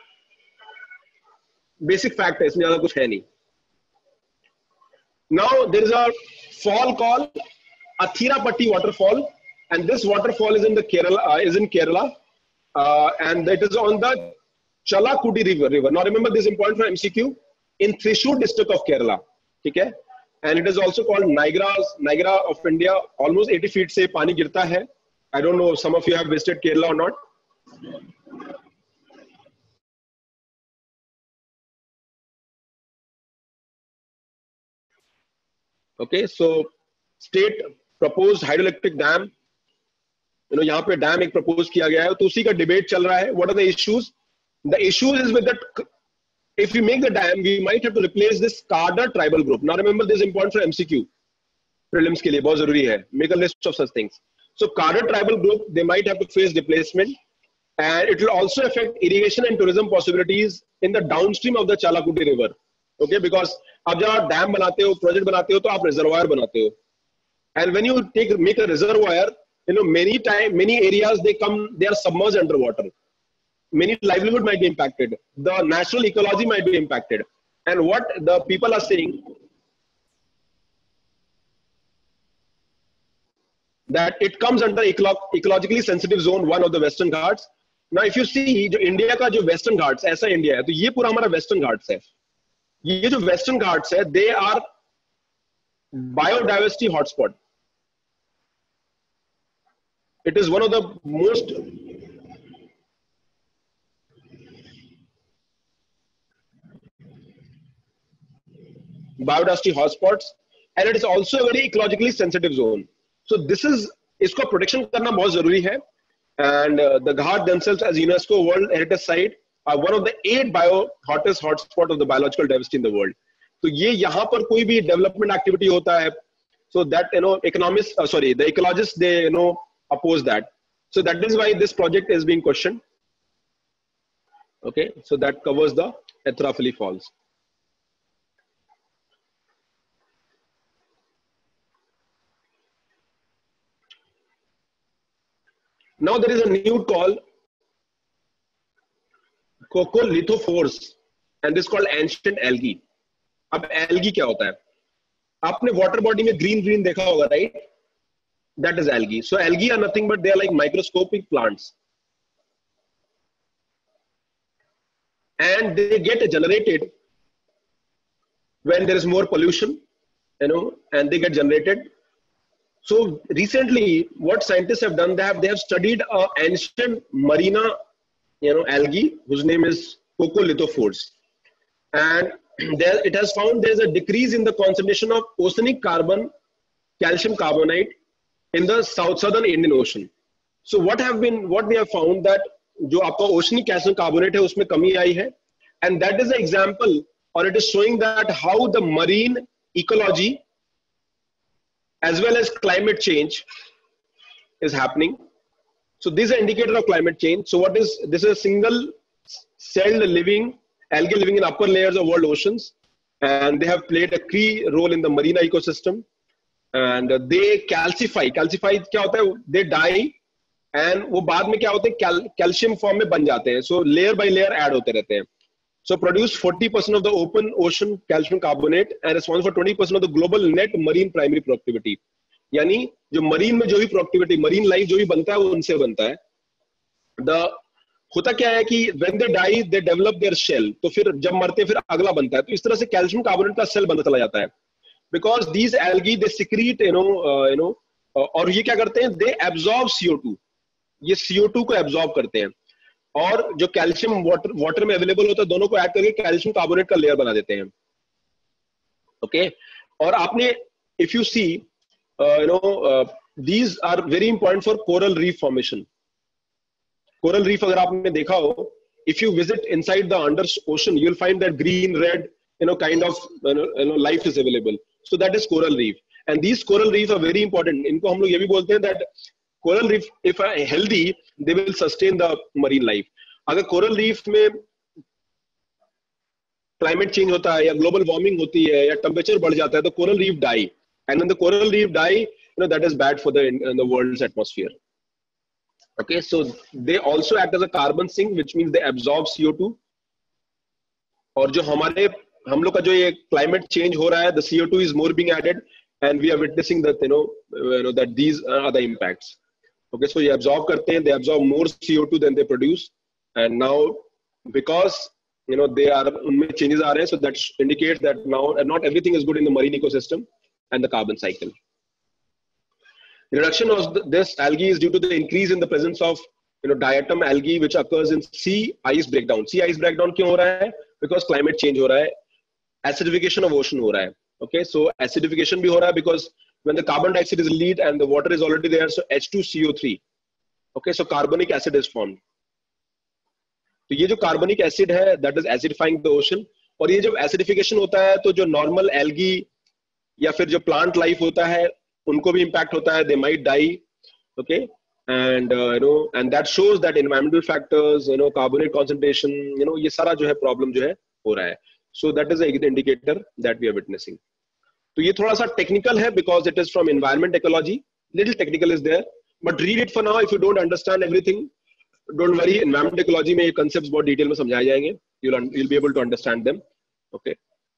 Basic fact है, इसमें ज़्यादा कुछ है नहीं. Now there is a fall called Athirapatti waterfall, and this waterfall is in the Kerala uh, is in Kerala, uh, and it is on the Chalakudi river. River. Now remember this is important for M C Q, in Thrissur district of Kerala. Okay, and it is also called Niagara, Niagara of India. Almost eighty feet से पानी गिरता है. I don't know if some of you have visited Kerala or not. Okay, so state proposed hydroelectric dam. You know, यहाँ पे dam एक propose किया गया है, तो उसी का debate चल रहा है. What are the issues? The issue is with that. If we make the dam, we might have to replace this Kada tribal group. Now remember, this is important for M C Q. Prelims के लिए बहुत जरूरी है. Make a list of such things. So Kada tribal group, they might have to face displacement, and it will also affect irrigation and tourism possibilities in the downstream of the Chalakudi river. Okay, because आप जब आप dam बनाते हो, project बनाते हो, तो आप reservoir बनाते हो. And when you take make a reservoir, you know many time many areas they come they are submerged underwater. many livelihood might be impacted. The natural ecology might be impacted. And what the people are saying, that it comes under ecolo ecologically sensitive zone one of the Western Ghats. Now, if you see, जो India का जो Western Ghats ऐसा India है, तो ये पूरा हमारा Western Ghats है. ये जो Western Ghats है, they are biodiversity hotspot. It is one of the most biodiversity hotspots, and it is also a very ecologically sensitive zone. So this is, इसको protection करना बहुत जरूरी है. And uh, the Ghat themselves, as UNESCO World Heritage Site, are one of the eight bio hottest hotspot of the biological diversity in the world. तो ये यहाँ पर कोई भी development activity होता है, so that you know economists, uh, sorry, the ecologists, they you know oppose that. So that is why this project is being questioned. Okay, so that covers the Athrafali Falls. Now there is a new call, coccolithophores, and this is called ancient algae. अब algae क्या होता है? आपने water body में green green देखा होगा, right? That is algae. So algae are nothing but they are like microscopic plants, and they get generated when there is more pollution, you know, and they get generated. So recently, what scientists have done, they have they have studied an ancient marina, you know, algae whose name is coccolithophores, and there it has found there is a decrease in the concentration of oceanic carbon, calcium carbonate in the south southern Indian Ocean. So what have been what they have found that जो आपका oceanic calcium carbonate है उसमें कमी आई है, and that is an example, or it is showing that how the marine ecology as well as climate change is happening. So this is an indicator of climate change. So what is this? Is a single celled living algae living in upper layers of world oceans, and they have played a key role in the marine ecosystem. And they calcify. Calcify क्या होता है? They die, and वो बाद में क्या होते हैं? Cal calcium form में बन जाते हैं. So layer by layer add होते रहते हैं. So produce forty percent of the open ocean calcium carbonate and responsible for twenty percent of the global net marine primary productivity. यानी जो marine में जो भी productivity, marine life जो भी बनता है वो उनसे बनता है. The होता क्या है कि when they die they develop their shell. तो फिर जब मरते हैं फिर अगला बनता है. तो इस तरह से calcium carbonate का cell बनता चला जाता है. Because these algae they secrete, you know, uh, you know, uh, और ये क्या करते हैं? They absorb C O two. ये C O two को absorb करते हैं. और जो कैल्शियम वाटर वाटर में अवेलेबल होता है दोनों को ऐड करके कैल्शियम कार्बोनेट का लेयर बना देते हैं. Okay okay? और आपने if you see you know these are very important for coral reef formation. Coral reef अगर आपने देखा हो, if you visit inside the under ocean you will find that green red you know kind of you know life is available. So that is coral reef, and these coral reef are very important. इनको हम लोग ये भी बोलते हैं that coral reef if are healthy they will sustain the marine life. अगर coral reef में climate change होता है या global warming होती है या temperature बढ़ जाता है तो coral reef die, and when the coral reef die you know that is bad for the in the world's atmosphere. Okay, so they also act as a carbon sink which means they absorb C O two. और जो हमारे हम लोग का जो ये climate change हो रहा है, the C O two is more being added and we are witnessing that you know you know that these are the impacts. Okay, so ये absorb करते हैं, they absorb more C O two than they produce, and now because you know they are उनमें changes आ रहे हैं, so that indicates that now not everything is good in the marine ecosystem and the carbon cycle. The reduction of the, this algae is due to the increase in the presence of you know diatom algae which occurs in sea ice breakdown. Sea ice breakdown क्यों हो रहा है? Because climate change हो रहा है, acidification of ocean हो रहा है. Okay, so acidification भी हो रहा है because when the carbon dioxide is released and the water is already there, so H two C O three. Okay, so carbonic acid is formed. तो ये जो carbonic acid है, that is acidifying the ocean. और ये जब acidification होता है, तो जो normal algae या फिर जो plant life होता है, उनको भी impact होता है. They might die. Okay, and uh, you know, and that shows that environmental factors, you know, carbonate concentration, you know, ये सारा जो है problem जो है हो रहा है. So that is an indicator that we are witnessing. तो ये थोड़ा सा टेक्निकल है because it is from environment ecology. Little technical is there, but read it for now if you don't understand everything. Don't worry, environment ecology में ये concepts बहुत detail में समझाए जाएंगे. You'll you'll be able to understand them. Okay.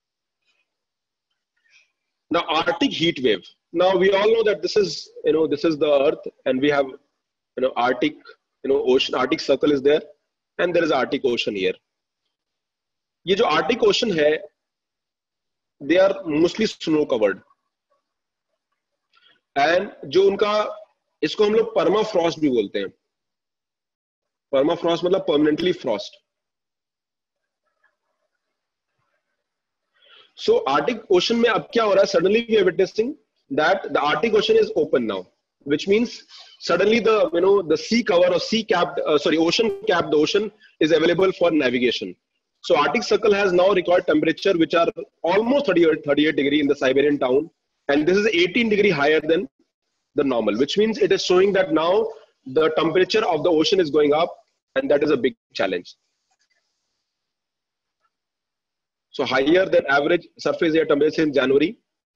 Now Arctic heat wave. Now we all know that this is you know this is the Earth, and we have you know Arctic you know ocean. Arctic Circle is there, and there is Arctic Ocean here. ये जो Arctic Ocean है, they are mostly snow covered, and जो उनका इसको हम लोग permafrost भी बोलते हैं. Permafrost मतलब permanently frost. So Arctic Ocean में अब क्या हो रहा है? Suddenly we are witnessing that the Arctic Ocean is open now, which means suddenly the you know the sea cover or sea capped uh, sorry ocean capped the ocean is available for navigation. So Arctic Circle has now recorded temperature which are almost thirty-eight, thirty-eight degree in the Siberian town, and this is eighteen degree higher than the normal, which means it is showing that now the temperature of the ocean is going up, and that is a big challenge. So higher than average surface air temperature in January,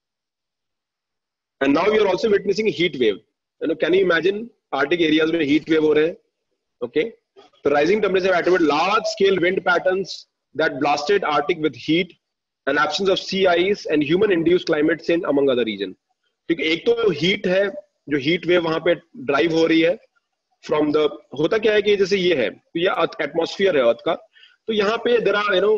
and now we are also witnessing a heat wave. You know, can you imagine Arctic areas में heat wave हो रहे हैं? Okay, the rising temperature activated large scale wind patterns that blasted Arctic with heat, and absence of sea ice and human induced climate change among other region. क्योंकि एक तो heat है, जो heat wave वहाँ पे drive हो रही है from the, होता क्या है कि जैसे ये है, तो ये atmosphere है अर्थ का, तो यहाँ पे there are you know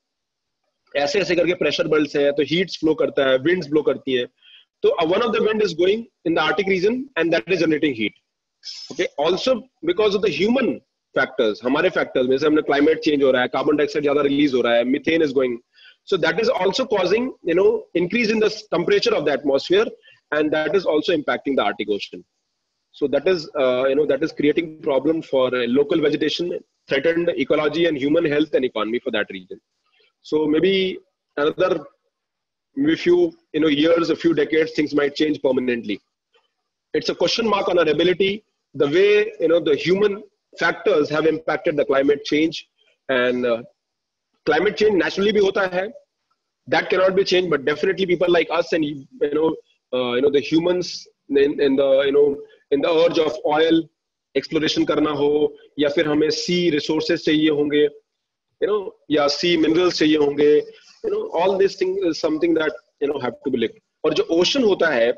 ऐसे ऐसे करके pressure belts हैं, तो heats flow करता है, winds blow करती हैं, तो one of the wind is going in the Arctic region and that is generating heat. Okay, also because of the human factors, हमारे factors, जैसे हमने climate change हो रहा है, carbon dioxide ज़्यादा release हो रहा है, methane is going, so that is also causing you know increase in the temperature of the atmosphere, and that is also impacting the Arctic Ocean. So that is uh, you know that is creating problem for uh, local vegetation, threatened ecology and human health and economy for that region. So maybe another maybe few you know years, a few decades, things might change permanently. It's a question mark on our ability, the way you know the human factors have impacted the climate change, and uh, climate change naturally bhi hota hai, that cannot be changed, but definitely people like us and you know uh, you know the humans in, in the you know in the urge of oil exploration karna ho, या फिर हमें sea resources चाहिए होंगे, you know या sea minerals चाहिए होंगे, you know all these things is something that you know have to be linked. और जो ocean होता है,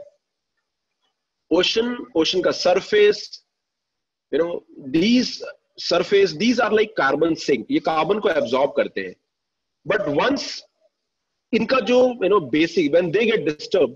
ocean ocean का surface, you know these surface these are like carbon sink, ये carbon को absorb करते हैं, but once इनका जो you know basic, when they get disturbed,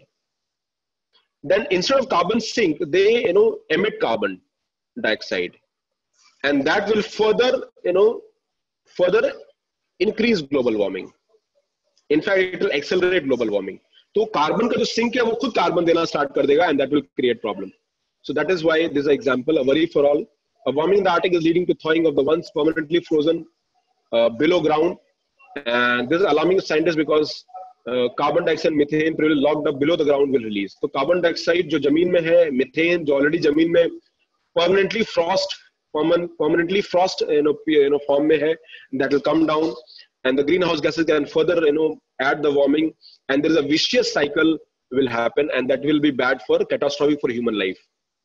then instead of carbon sink they you know emit carbon dioxide, and that will further you know further increase global warming. In fact, it will accelerate global warming. तो carbon का जो sink है वो खुद carbon देना start कर देगा, and that will create problem. So that is why this is an example, a worry for all. A warming in the Arctic is leading to thawing of the once permanently frozen uh, below ground, and this is alarming scientists because uh, carbon dioxide, methane previously locked up below the ground will release. तो carbon dioxide जो जमीन में है, methane जो already जमीन में permanently frost permanently frost you know you know form में है, that will come down, and the greenhouse gases can further you know add the warming, and there is a vicious cycle will happen, and that will be bad for catastrophic for human life.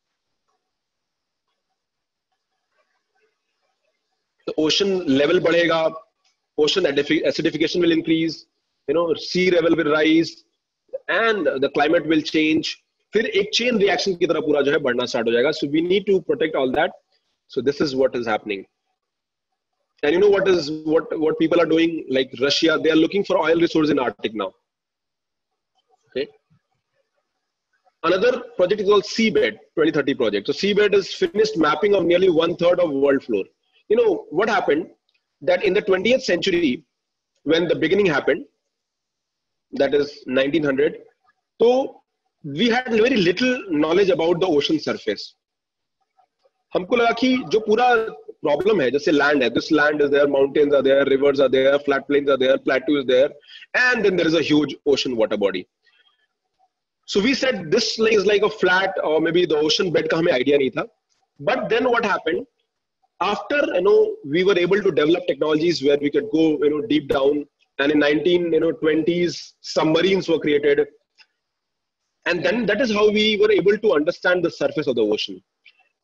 The ocean level बढ़ेगा, ocean acidification will increase, you know sea level will rise, and the climate will change. फिर एक chain reaction की तरह पूरा जो है बढ़ना start हो जाएगा. So we need to protect all that. So this is what is happening. And you know what is what what people are doing, like Russia, they are looking for oil resources in Arctic now. Okay. Another project is called Seabed twenty thirty project. So Seabed is finished mapping of nearly one third of world floor. You know what happened, that in the twentieth century, when the beginning happened, that is nineteen hundred, so we had very little knowledge about the ocean surface. हमको लगा कि जो पूरा problem है, जैसे land है, this land is there, mountains are there, rivers are there, flat plains are there, plateau is there, and then there is a huge ocean water body. So we said this is like a flat or maybe the ocean bed का हमें idea नहीं था. But then what happened? After you know we were able to develop technologies where we could go you know deep down, and in nineteen twenties submarines were created, and then that is how we were able to understand the surface of the ocean.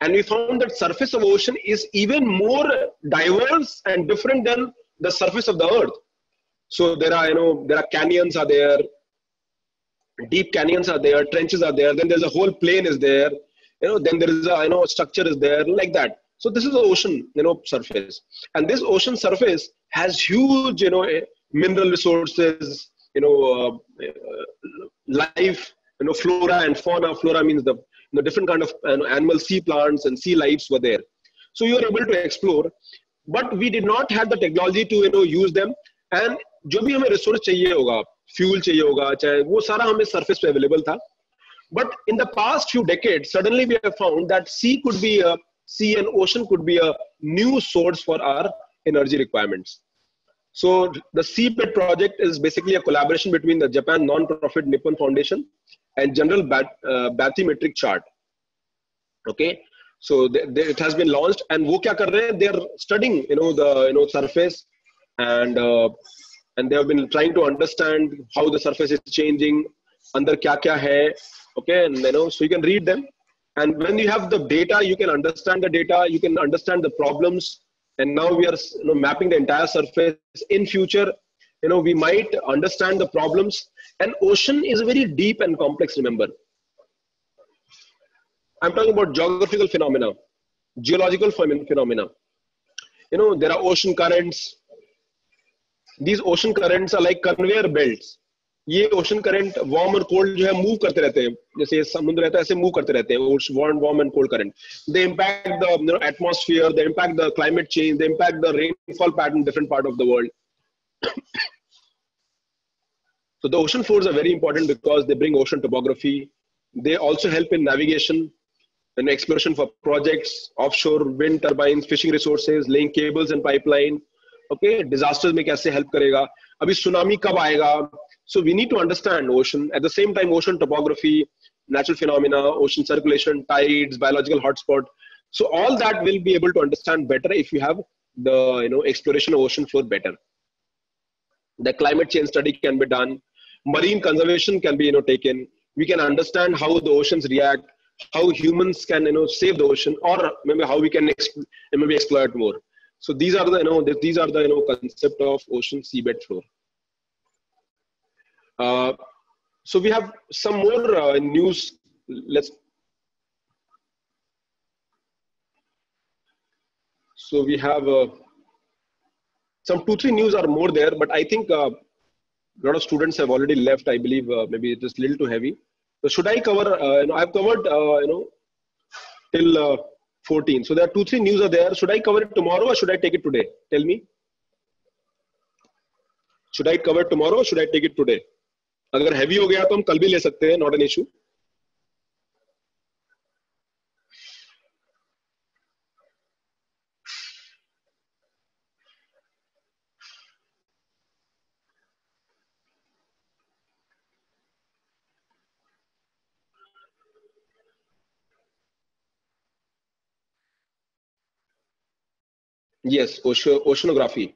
and we found that surface of ocean is even more diverse and different than the surface of the earth. So there are, you know, there are canyons are there, deep canyons are there, trenches are there, then there's a whole plain is there, you know, then there is a, you know, structure is there, like that. So this is the ocean, you know, surface, and this ocean surface has huge, you know, mineral resources, you know, uh, life, you know, flora and fauna. Flora means the, you know, different kind of, you know, animal, sea plants and sea lives were there. So you are able to explore, but we did not have the technology to, you know, use them. And जो भी हमें resource चाहिए होगा, fuel चाहिए होगा, चाहे वो सारा हमें surface पे available था. But in the past few decades, suddenly we have found that sea could be a sea and ocean could be a new source for our energy requirements. So the Seabed project is basically a collaboration between the Japan non-profit Nippon Foundation and General Bat, uh, Bathymetric Chart. Okay, so they, they, it has been launched, and वो क्या कर रहे हैं? They are studying, you know, the, you know, surface, and uh, and they have been trying to understand how the surface is changing, अंदर क्या क्या है. Okay, and you know, so you can read them, and when you have the data, you can understand the data, you can understand the problems. And now we are, you know, mapping the entire surface. In future, you know, we might understand the problems. And ocean is very deep and complex, remember. I'm talking about geographical phenomena, geological phenomena. You know, there are ocean currents. These ocean currents are like conveyor belts. ये ocean current warm और cold जो है move करते रहते हैं, जैसे समुद्र रहता है ऐसे move करते रहते हैं, warm warm and cold current. They impact the, you know, atmosphere, they impact the climate change, they impact the rainfall pattern in different part of the world. So the ocean floors are very important because they bring ocean topography. They also help in navigation and exploration for projects, offshore wind turbines, fishing resources, laying cables and pipeline. Okay, disasters में कैसे help करेगा? अभी tsunami कब आएगा? So we need to understand ocean. At the same time, ocean topography, natural phenomena, ocean circulation, tides, biological hotspot. So all that will be able to understand better if you have the, you know, exploration of ocean floor better. The climate change study can be done. Marine conservation can be, you know, taken. We can understand how the oceans react, how humans can, you know, save the ocean, or maybe how we can exp maybe exploit more. So these are the, you know, these are the, you know, concept of ocean seabed floor. Uh, so we have some more uh, news. Let's. So we have uh, some two, three news are more there, but I think uh, a lot of students have already left. I believe uh, maybe it is a little too heavy. So should I cover? Uh, you know, I've covered uh, you know till uh, fourteen. So there are two, three news are there. Should I cover it tomorrow or should I take it today? Tell me. Should I cover it tomorrow or should I take it today? अगर heavy हो गया तो हम कल भी ले सकते हैं. Not an issue. Yes, oceanography.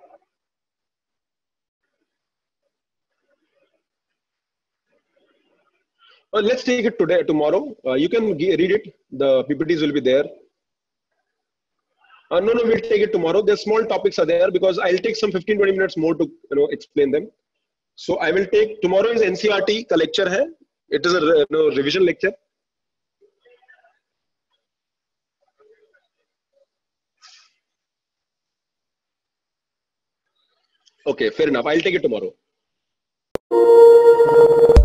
Well, let's take it today, tomorrow. Uh, you can read it. The P P Ts will be there. Uh, no, no, we'll take it tomorrow. The small topics are there because I'll take some fifteen, twenty minutes more to, you know, explain them. So I will take, tomorrow is N C E R T ka lecture hai. It is a, you know, revision lecture. Okay, fair enough. I'll take it tomorrow.